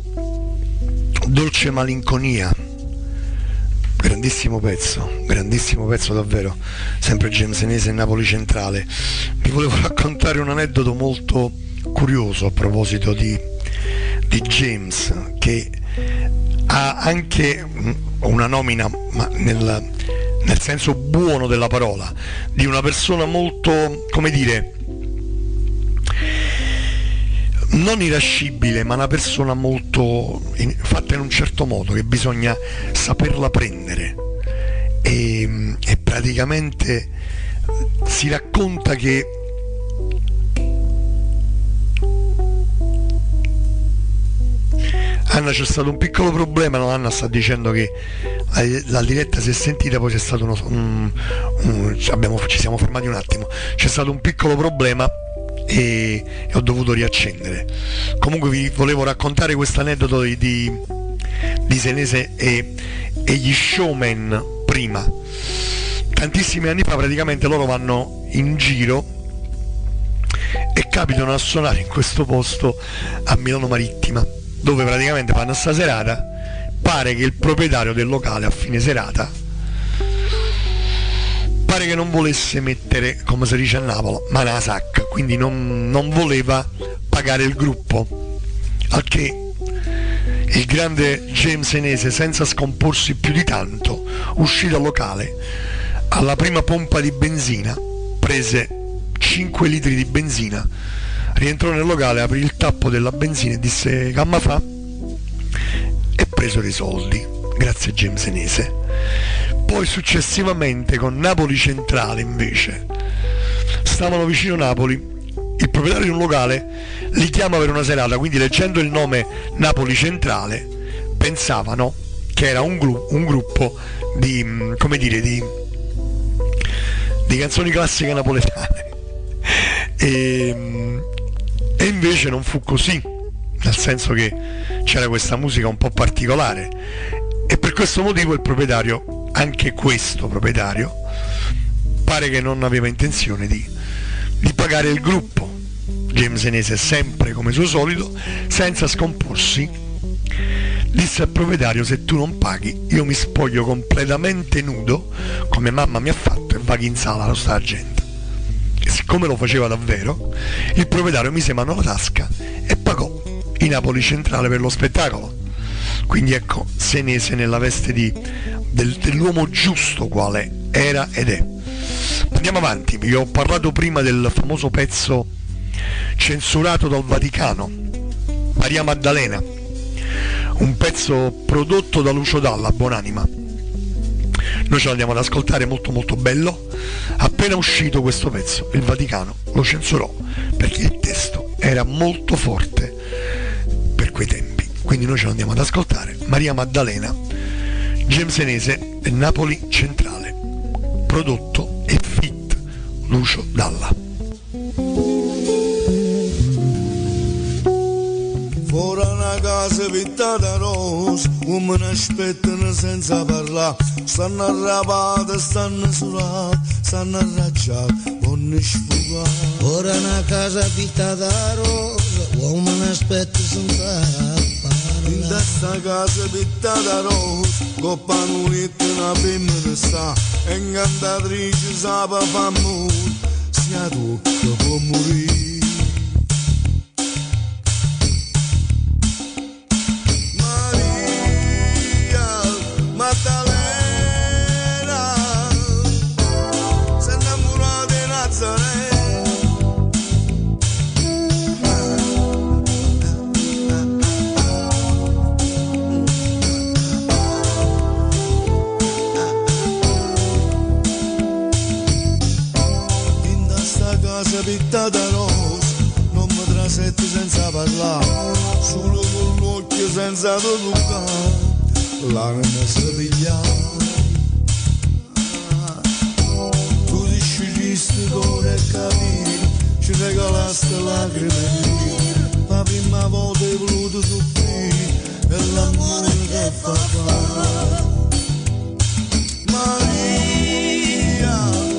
Dolce Malinconia, grandissimo pezzo, grandissimo pezzo davvero, sempre James Enese, Napoli Centrale. Vi volevo raccontare un aneddoto molto curioso a proposito di, di James, che ha anche una nomina, ma nel, nel senso buono della parola, di una persona molto, come dire, non irascibile, ma una persona molto in, fatta in un certo modo, che bisogna saperla prendere, e, e praticamente si racconta che Anna, c'è stato un piccolo problema, no? Anna sta dicendo che la diretta si è sentita, poi c'è stato uno, un, un, abbiamo, ci siamo fermati un attimo, c'è stato un piccolo problema e, e ho dovuto riaccendere. Comunque vi volevo raccontare questo aneddoto di, di, di Senese e, e gli showman prima. Tantissimi anni fa praticamente loro vanno in giro e capitano a suonare in questo posto a Milano Marittima, dove praticamente fanno sta serata. Pare che il proprietario del locale a fine serata pare che non volesse mettere, come si dice a Napoli, mano alla sacca, quindi non, non voleva pagare il gruppo, al che il grande James Senese, senza scomporsi più di tanto, uscì dal locale, alla prima pompa di benzina prese cinque litri di benzina, rientrò nel locale, aprì il tappo della benzina e disse: "Camma fa?" e presero i soldi, grazie a James Senese. Poi successivamente con Napoli Centrale invece, stavano vicino Napoli, il proprietario di un locale li chiama per una serata, quindi leggendo il nome Napoli Centrale pensavano che era un, gru- un gruppo di, come dire, di, di canzoni classiche napoletane e, e invece non fu così, nel senso che c'era questa musica un po' particolare, e per questo motivo il proprietario, anche questo proprietario, pare che non aveva intenzione di, di pagare il gruppo. James Senese, sempre come suo solito, senza scomporsi, disse al proprietario: "Se tu non paghi io mi spoglio completamente nudo, come mamma mi ha fatto, e vado in sala a sta gente." E siccome lo faceva davvero, il proprietario mise mano alla tasca e pagò i Napoli Centrale per lo spettacolo. Quindi ecco Senese nella veste di, del, dell'uomo giusto quale era ed è. Andiamo avanti. Vi ho parlato prima del famoso pezzo censurato dal Vaticano, Maria Maddalena, un pezzo prodotto da Lucio Dalla, buonanima. Noi ce l'andiamo ad ascoltare, molto molto bello. Appena uscito questo pezzo, il Vaticano lo censurò perché il testo era molto forte per quei tempi. Quindi noi ce l'andiamo ad ascoltare, Maria Maddalena, James Senese e Napoli Centrale, prodotto e feat Lucio Dalla. Fuori una casa pittata rosa, come ne aspettano senza parlare, stanno arrabate, stanno surate, stanno arracciate, non sfugare. Ora una casa pittata rosa, uomo ne aspetta senza parlare. In questa casa pittata rosa, coppa un'unetta una femmina sta, e incantatrice sapa fa amore, si a tocca può morire. Maddalena, sei innamorata di Nazareno. In questa casa pittata rosa, non mi trasetti senza parlare, solo con l'occhio senza toccare. L'anima si pigliava, tu ti sceglisti cuore e capire, ci regalaste lacrime, la prima volta hai voluto soffrire, è l'amore che fa fare. Maria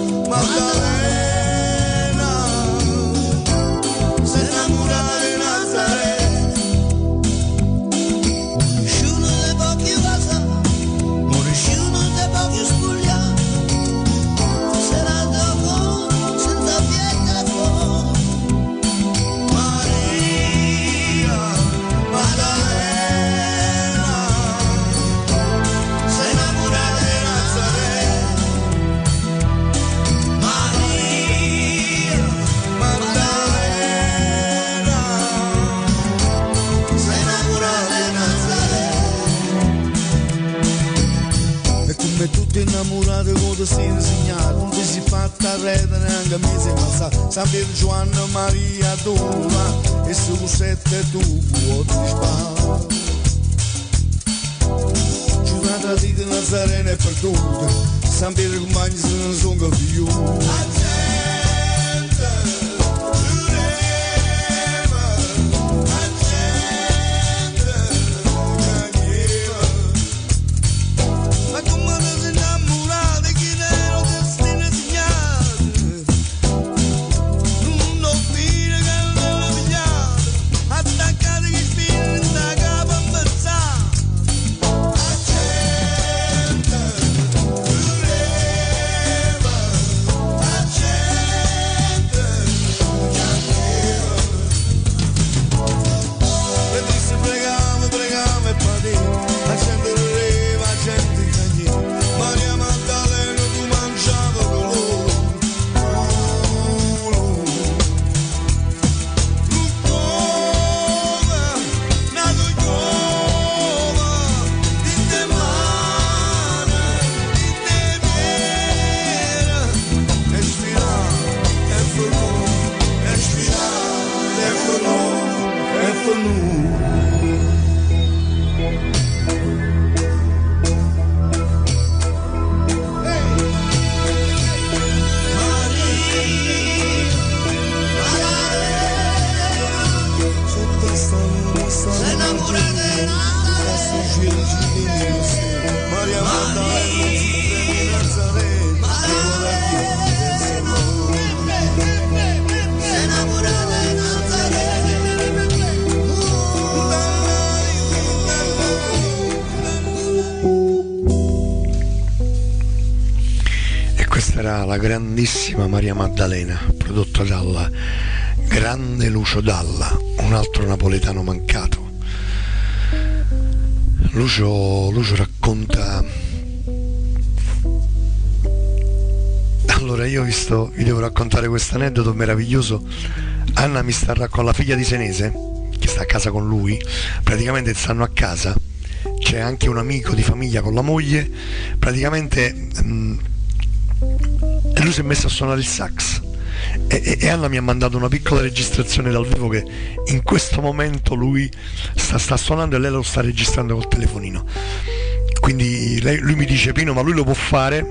Maddalena, sei innamorata di Nazareno. Shoot come tutti innamorati con te si insegnato, non ti si fatta rete neanche mesi ma San Pietro Giovanna Maria Dura e su sette tu vuoi ti spara. Giornata di Nazareno è perduta, San Pietro compagni se ne sono più. La grandissima Maria Maddalena, prodotta dalla grande Lucio Dalla, un altro napoletano mancato. Lucio, Lucio racconta. Allora io vi, sto, vi devo raccontare questo aneddoto meraviglioso. Anna mi sta con la figlia di Senese che sta a casa con lui, praticamente stanno a casa, c'è anche un amico di famiglia con la moglie, praticamente mh, e lui si è messo a suonare il sax e, e, e Anna mi ha mandato una piccola registrazione dal vivo che in questo momento lui sta, sta suonando e lei lo sta registrando col telefonino. Quindi lei, lui mi dice: Pino, ma lui lo può fare?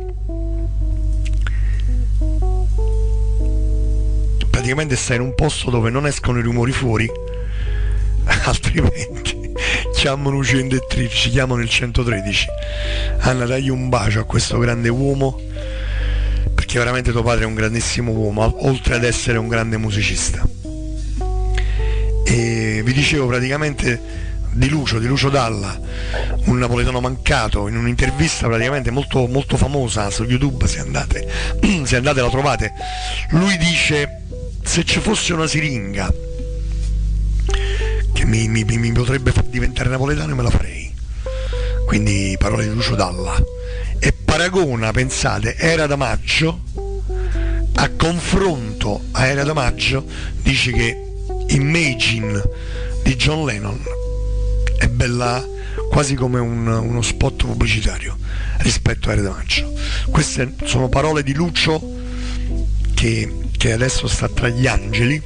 Praticamente sta in un posto dove non escono i rumori fuori, altrimenti chiamano un centotredici, ci chiamano il centotredici. Anna, dagli un bacio a questo grande uomo, perché veramente tuo padre è un grandissimo uomo, oltre ad essere un grande musicista. E vi dicevo praticamente di Lucio, di Lucio Dalla, un napoletano mancato, in un'intervista praticamente molto, molto famosa su YouTube, se andate, se andate la trovate. Lui dice: se ci fosse una siringa che mi, mi, mi potrebbe far diventare napoletano, me la farei. Quindi parole di Lucio Dalla. E paragona, pensate, Era da Maggio, a confronto a Era da Maggio, dice che Imagine di John Lennon è bella quasi come un, uno spot pubblicitario rispetto a Era da Maggio. Queste sono parole di Lucio che, che adesso sta tra gli angeli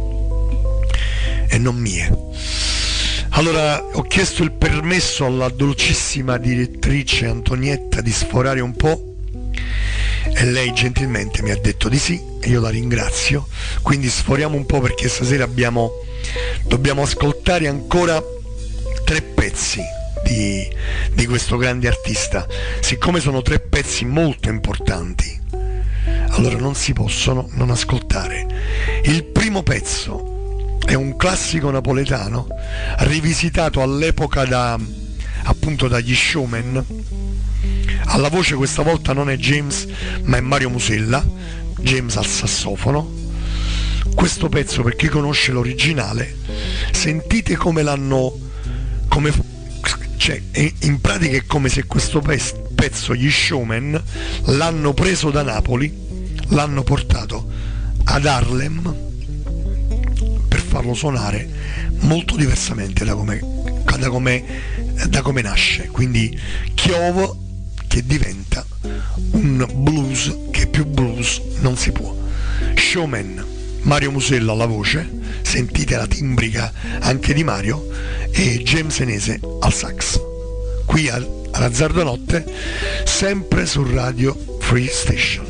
e non mie. Allora ho chiesto il permesso alla dolcissima direttrice Antonietta di sforare un po' e lei gentilmente mi ha detto di sì e io la ringrazio. Quindi sforiamo un po', perché stasera abbiamo dobbiamo ascoltare ancora tre pezzi di, di questo grande artista. Siccome sono tre pezzi molto importanti, allora non si possono non ascoltare. Il primo pezzo è un classico napoletano rivisitato all'epoca da, appunto, dagli Showman. Alla voce questa volta non è James ma è Mario Musella, James al sassofono. Questo pezzo, per chi conosce l'originale, sentite come l'hanno, come, cioè in pratica è come se questo pezzo gli Showman l'hanno preso da Napoli, l'hanno portato ad Harlem per farlo suonare molto diversamente da come, da come, da come nasce. Quindi Chiovo, che che diventa un blues che più blues non si può. Showman, Mario Musella alla voce, sentite la timbrica anche di Mario, e James Enese al sax, qui all'Azzardo Notte, sempre su Radio Free Station.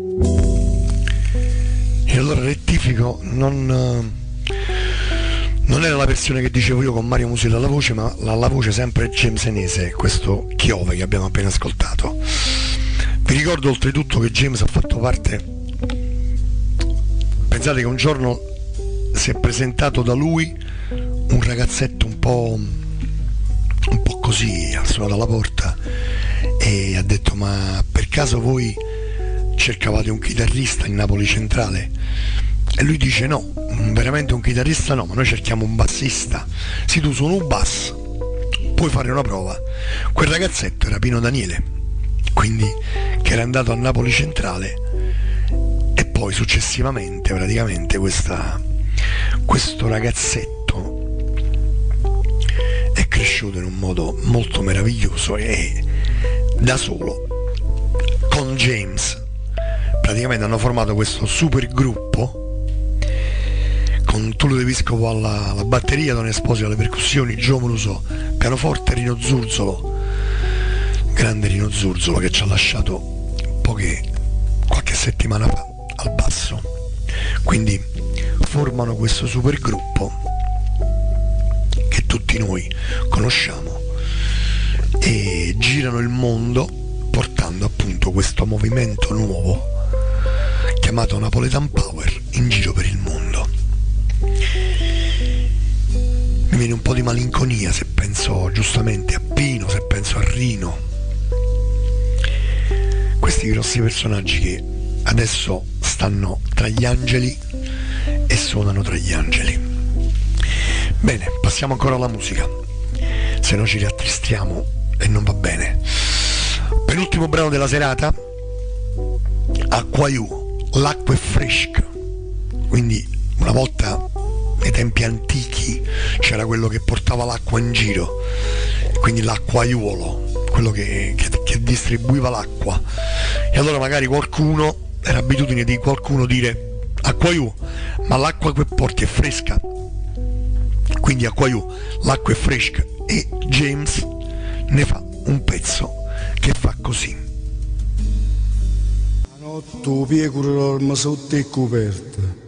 non, non non era la versione che dicevo io con Mario Musillo alla voce, ma alla voce sempre James Enese, questo Chiove che abbiamo appena ascoltato. Vi ricordo oltretutto che James ha fatto parte, pensate che un giorno si è presentato da lui un ragazzetto un po' un po' così, ha suonato alla porta e ha detto: ma per caso voi cercavate un chitarrista in Napoli Centrale? E lui dice: no, veramente un chitarrista no, ma noi cerchiamo un bassista. Se tu suoni un basso puoi fare una prova. Quel ragazzetto era Pino Daniele, quindi che era andato a Napoli Centrale, e poi successivamente praticamente questa, questo ragazzetto è cresciuto in un modo molto meraviglioso e da solo con James praticamente hanno formato questo super gruppo con Tullio De Piscopo alla, alla batteria, Don Esposito alle percussioni, Gio Moluso pianoforte, Rino Zurzolo, grande Rino Zurzolo che ci ha lasciato poche, qualche settimana fa al basso. Quindi formano questo super gruppo che tutti noi conosciamo e girano il mondo portando appunto questo movimento nuovo chiamato Napoletan Power in giro per il mondo. Mi viene un po' di malinconia se penso giustamente a Pino, se penso a Rino, questi grossi personaggi che adesso stanno tra gli angeli e suonano tra gli angeli. Bene, passiamo ancora alla musica, se no ci rattristiamo e non va bene. Penultimo brano della serata, Acquaiù, l'acqua è fresca. Quindi una volta nei tempi antichi c'era quello che portava l'acqua in giro, quindi l'acquaiuolo, quello che, che, che distribuiva l'acqua, e allora magari qualcuno, era abitudine di qualcuno dire: Acquaiù, ma l'acqua che porti è fresca? Quindi Acquaiù, l'acqua è fresca, e James ne fa un pezzo che fa così. La notte pieguro dorme sotto e coperta.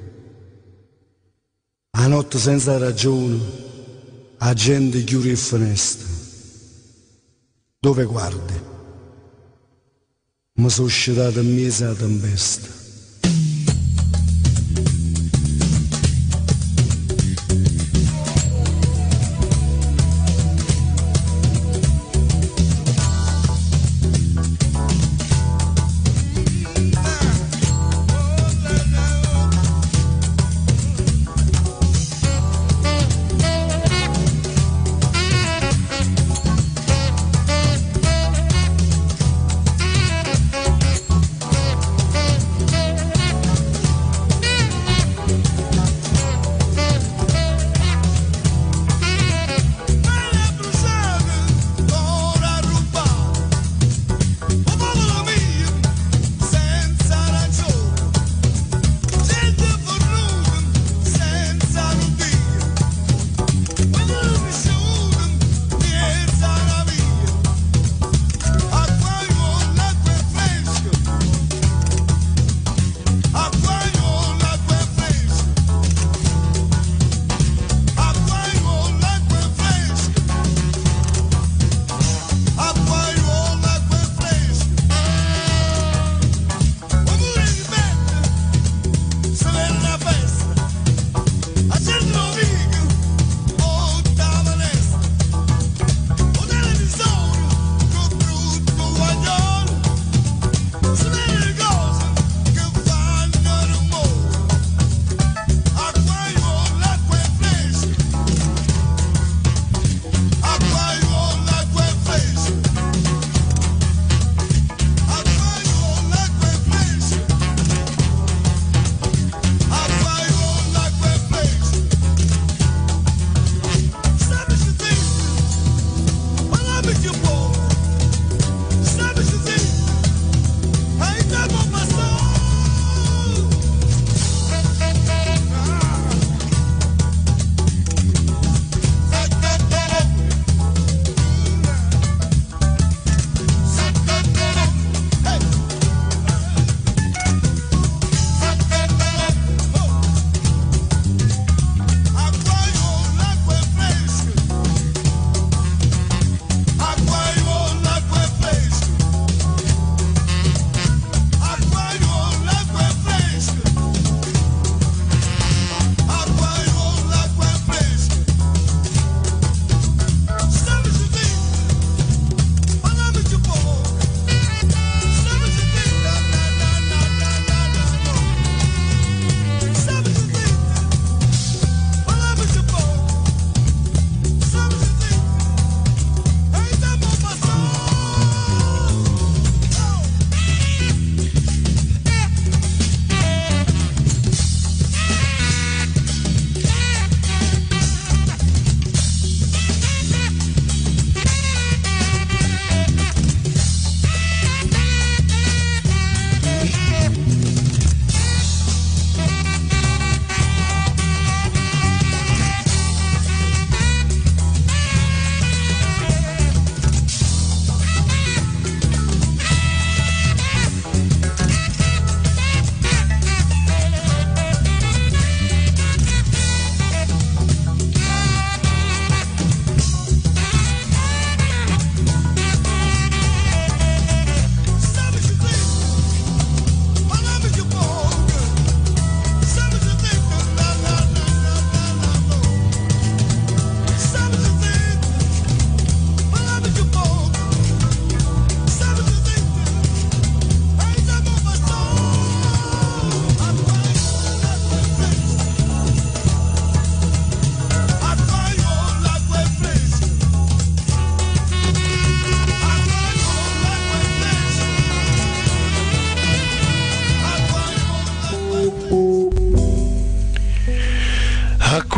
A notte senza ragione, la gente chiude il finestra. Dove guardi? Mi sono uscitato in mezzo alla tempesta. Thank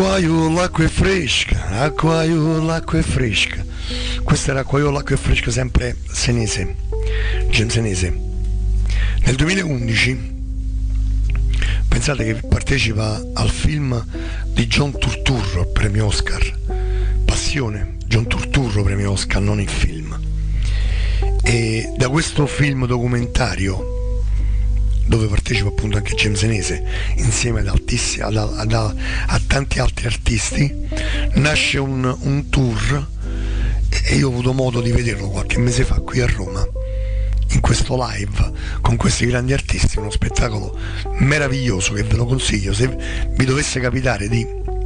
Acqua io, l'acqua è fresca, acqua io, l'acqua è fresca. Questo era Acqua io, l'acqua è fresca, sempre senese, James Senese. Nel duemilaundici, pensate che partecipa al film di John Turturro, premio Oscar, Passione, John Turturro, premio Oscar, non il film. E da questo film documentario, dove partecipa appunto anche James Senese insieme ad altissimi, ad, ad, ad, a tanti altri artisti, nasce un, un tour, e io ho avuto modo di vederlo qualche mese fa qui a Roma, in questo live con questi grandi artisti, uno spettacolo meraviglioso che ve lo consiglio. Se vi dovesse capitare di,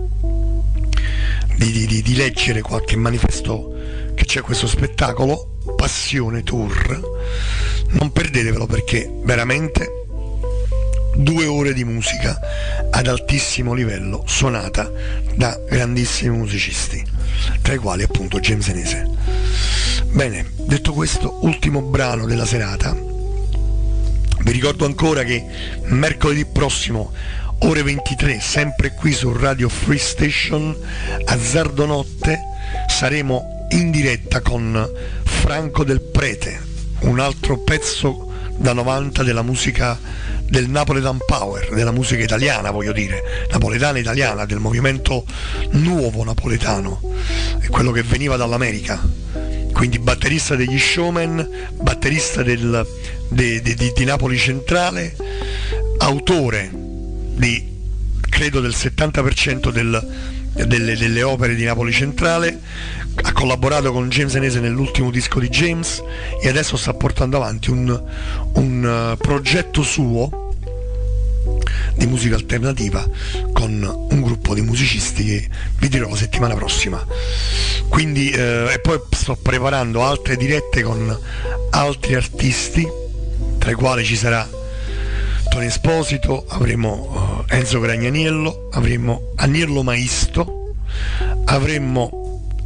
di, di, di leggere qualche manifesto che c'è questo spettacolo, Passione Tour, non perdetevelo, perché veramente due ore di musica ad altissimo livello, suonata da grandissimi musicisti, tra i quali appunto James Senese. Bene, detto questo, ultimo brano della serata. Vi ricordo ancora che mercoledì prossimo ore ventitré, sempre qui su Radio Free Station, Azzardo Notte, saremo in diretta con Franco Del Prete, un altro pezzo da novanta della musica del Napoletan Power, della musica italiana, voglio dire, napoletana italiana, del movimento nuovo napoletano, è quello che veniva dall'America. Quindi batterista degli Showmen, batterista del, de, de, de, di Napoli Centrale, autore di credo del settanta per cento del, delle, delle opere di Napoli Centrale, ha collaborato con James Senese nell'ultimo disco di James e adesso sta portando avanti un, un uh, progetto suo di musica alternativa con un gruppo di musicisti che vi dirò la settimana prossima. Quindi eh, e poi sto preparando altre dirette con altri artisti, tra i quali ci sarà Tony Esposito, avremo uh, Enzo Gragnaniello, avremo Agnello Maisto, avremo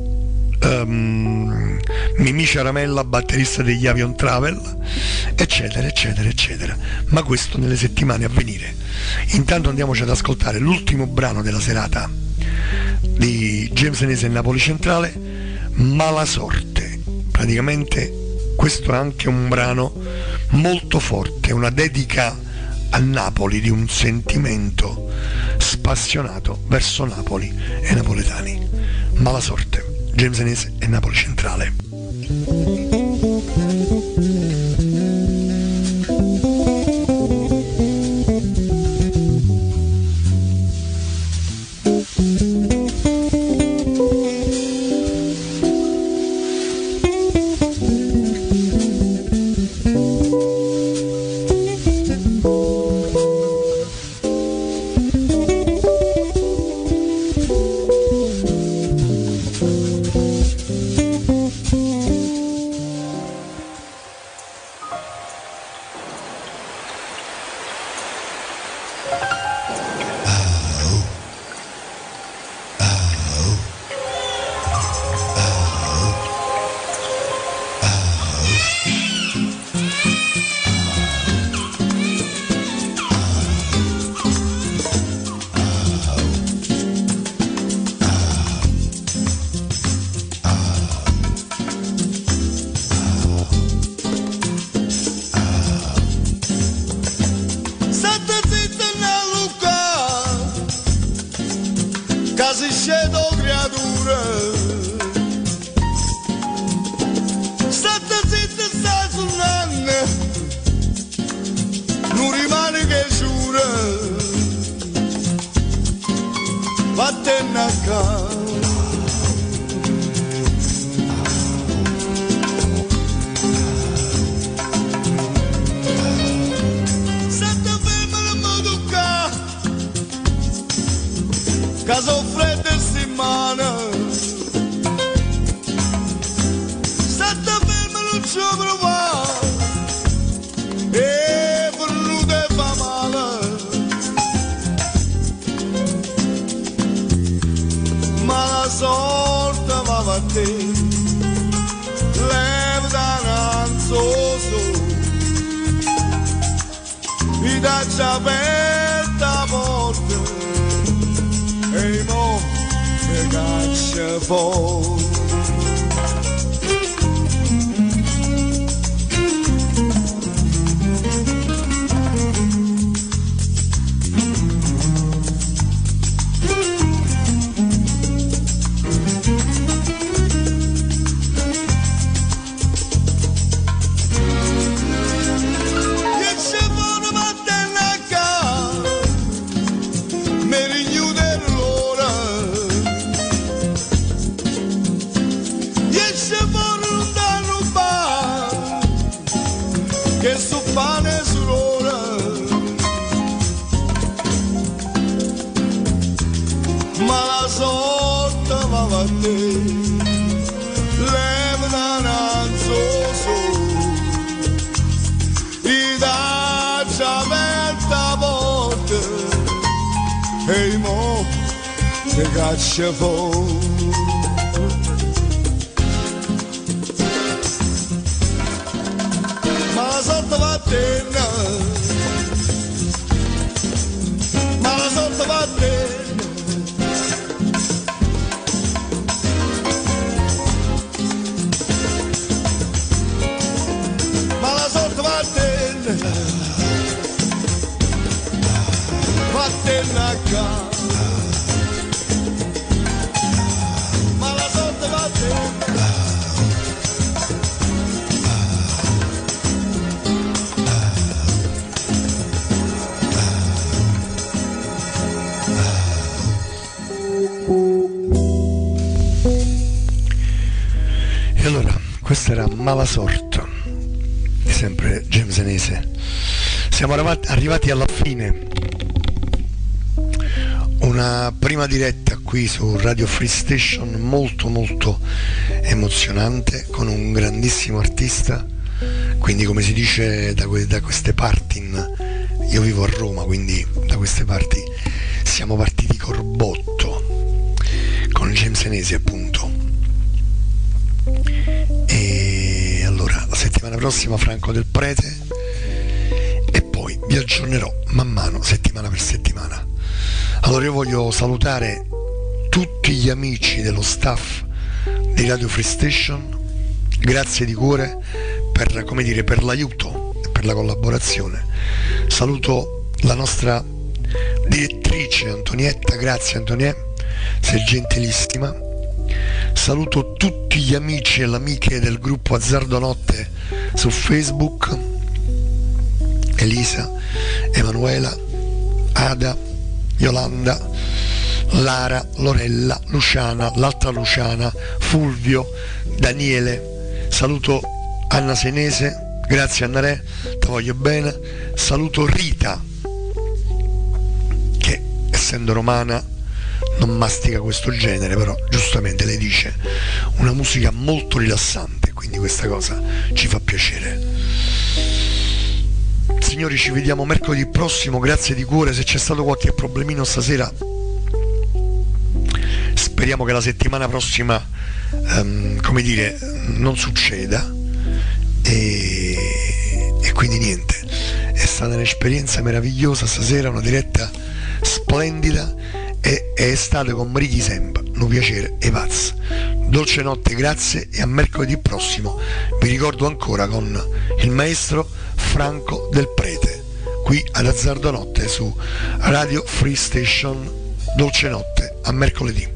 Um, Mimì Ciaramella, batterista degli Avion Travel, eccetera eccetera eccetera, ma questo nelle settimane a venire. Intanto andiamoci ad ascoltare l'ultimo brano della serata di James Senese e Napoli Centrale, Mala Sorte. Praticamente questo è anche un brano molto forte, una dedica a Napoli, di un sentimento spassionato verso Napoli e napoletani. Mala Sorte, James Senese e Napoli Centrale. Caso freddo e settimana, state fermo non ci provare, e venuto e fa male, ma la sorte va a te, leva da nanzoso, mi dà già aperta porta. Hey, Mo. caccia fuori. Ehi mo, che caccia fuori. Ma la sotto va a tenna, ma la sotto va a tenna. Ma la sotto va a tenna, va a tenna qua. Ma la sotto va a tenna. E allora, questa era Malasorto, di sempre James Enese. Siamo arrivati alla fine. Una prima diretta qui su Radio Free Station molto molto emozionante, con un grandissimo artista, quindi come si dice da, que- da queste parti, in, io vivo a Roma, quindi da queste parti siamo partiti corbotto, con James Enese appunto. E allora la settimana prossima Franco Del Prete, e poi vi aggiornerò man mano, settimana per settimana. Allora io voglio salutare tutti gli amici dello staff di Radio Free Station, grazie di cuore per, come dire, per l'aiuto e per la collaborazione. Saluto la nostra direttrice Antonietta, grazie Antonietta, sei gentilissima. Saluto tutti gli amici e le amiche del gruppo Azzardo Notte su Facebook, Elisa, Emanuela, Ada, Yolanda, Lara, Lorella, Luciana, l'altra Luciana, Fulvio, Daniele. Saluto Anna Senese, grazie Anna Re, ti voglio bene. Saluto Rita, che essendo romana non mastica questo genere, però giustamente lei dice una musica molto rilassante, quindi questa cosa ci fa piacere. Signori, ci vediamo mercoledì prossimo, grazie di cuore. Se c'è stato qualche problemino stasera, speriamo che la settimana prossima um, come dire, non succeda, e, e quindi niente, è stata un'esperienza meravigliosa stasera, una diretta splendida, e è estate con Ricky Semp, un piacere e pazzo. Dolce notte, grazie, e a mercoledì prossimo. Vi ricordo ancora con il maestro Franco Del Prete, qui ad Azzardo Notte su Radio Free Station. Dolce notte, a mercoledì.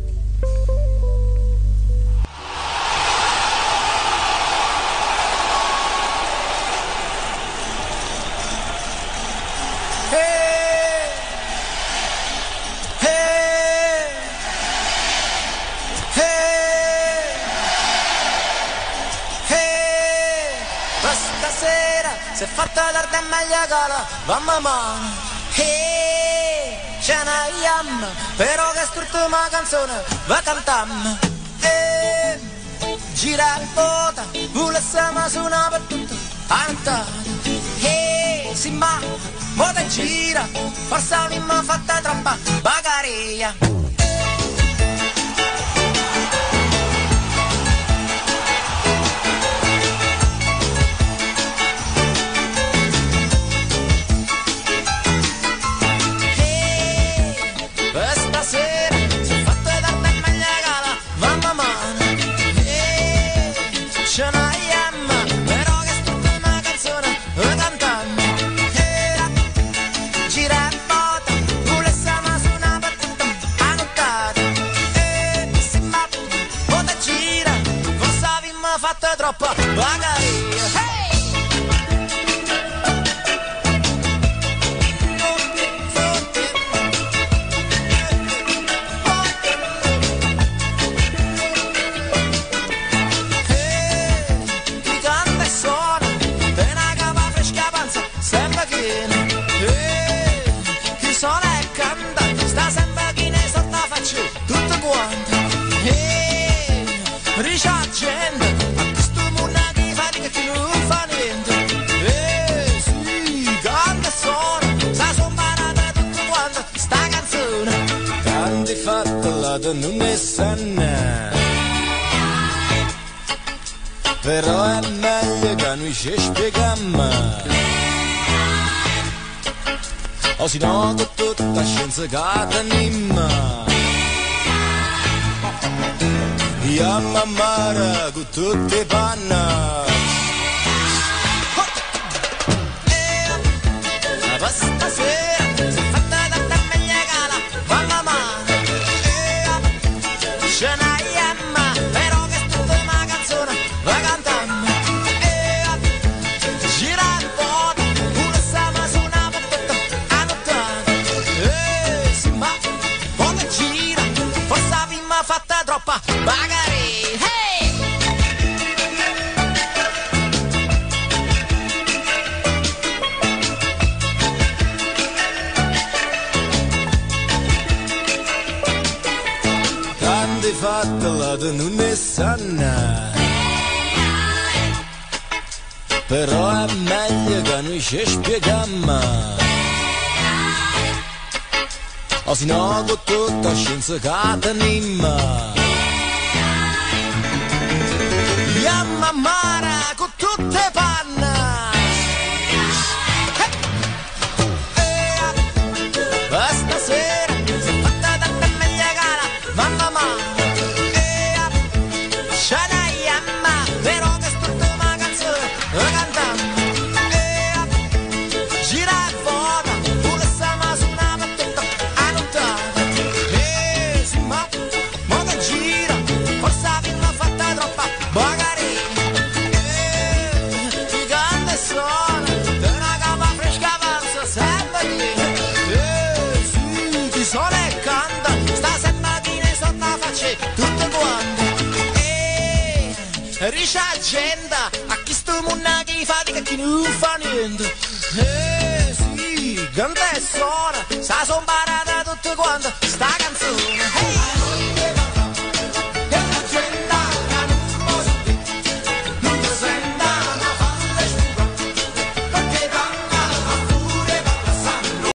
Se fatta tardi è meglio che la mamma mano, e ce ne iam, però che struttura canzone va cantammo, e gira il bota, volessimo suonare per tutto, cantare, e si ma, mo te gira, forse abbiamo fatta troppa bagaria. Stasera, se fatto da me meglio che m'ha fatta troppa magari. Hey! Tutto quanto e ricacendo a questo mondo che fa di che non fa niente e sì, canta solo sa son barata tutto quanto sta canzone tanti fatto la non ne sanno però è meglio che noi ci spieghiamo o si no con tutta scienza che teniamo io mamma con tutte le panne e ma stasera si è fatta tanta meglio gala mamma mamma e ce n'aiamma però che tutta una canzone la cantammo e gira il vuoto pure sama su una bottetta annottata e si ma quando gira forse abbiamo fatta troppa magari. Fatela da non ne sanno però è meglio che noi ci spieghiamo o si no con tutta scienza che teniamo io mamma con tutte le panne e stasera si è fatta tanta meglio gara mamma mamma tutto quanto e ricagenda a chi sto mondo che fa di che chi non fa niente e sì, canta e suona sa son barata tutto quanto sta canzone hey!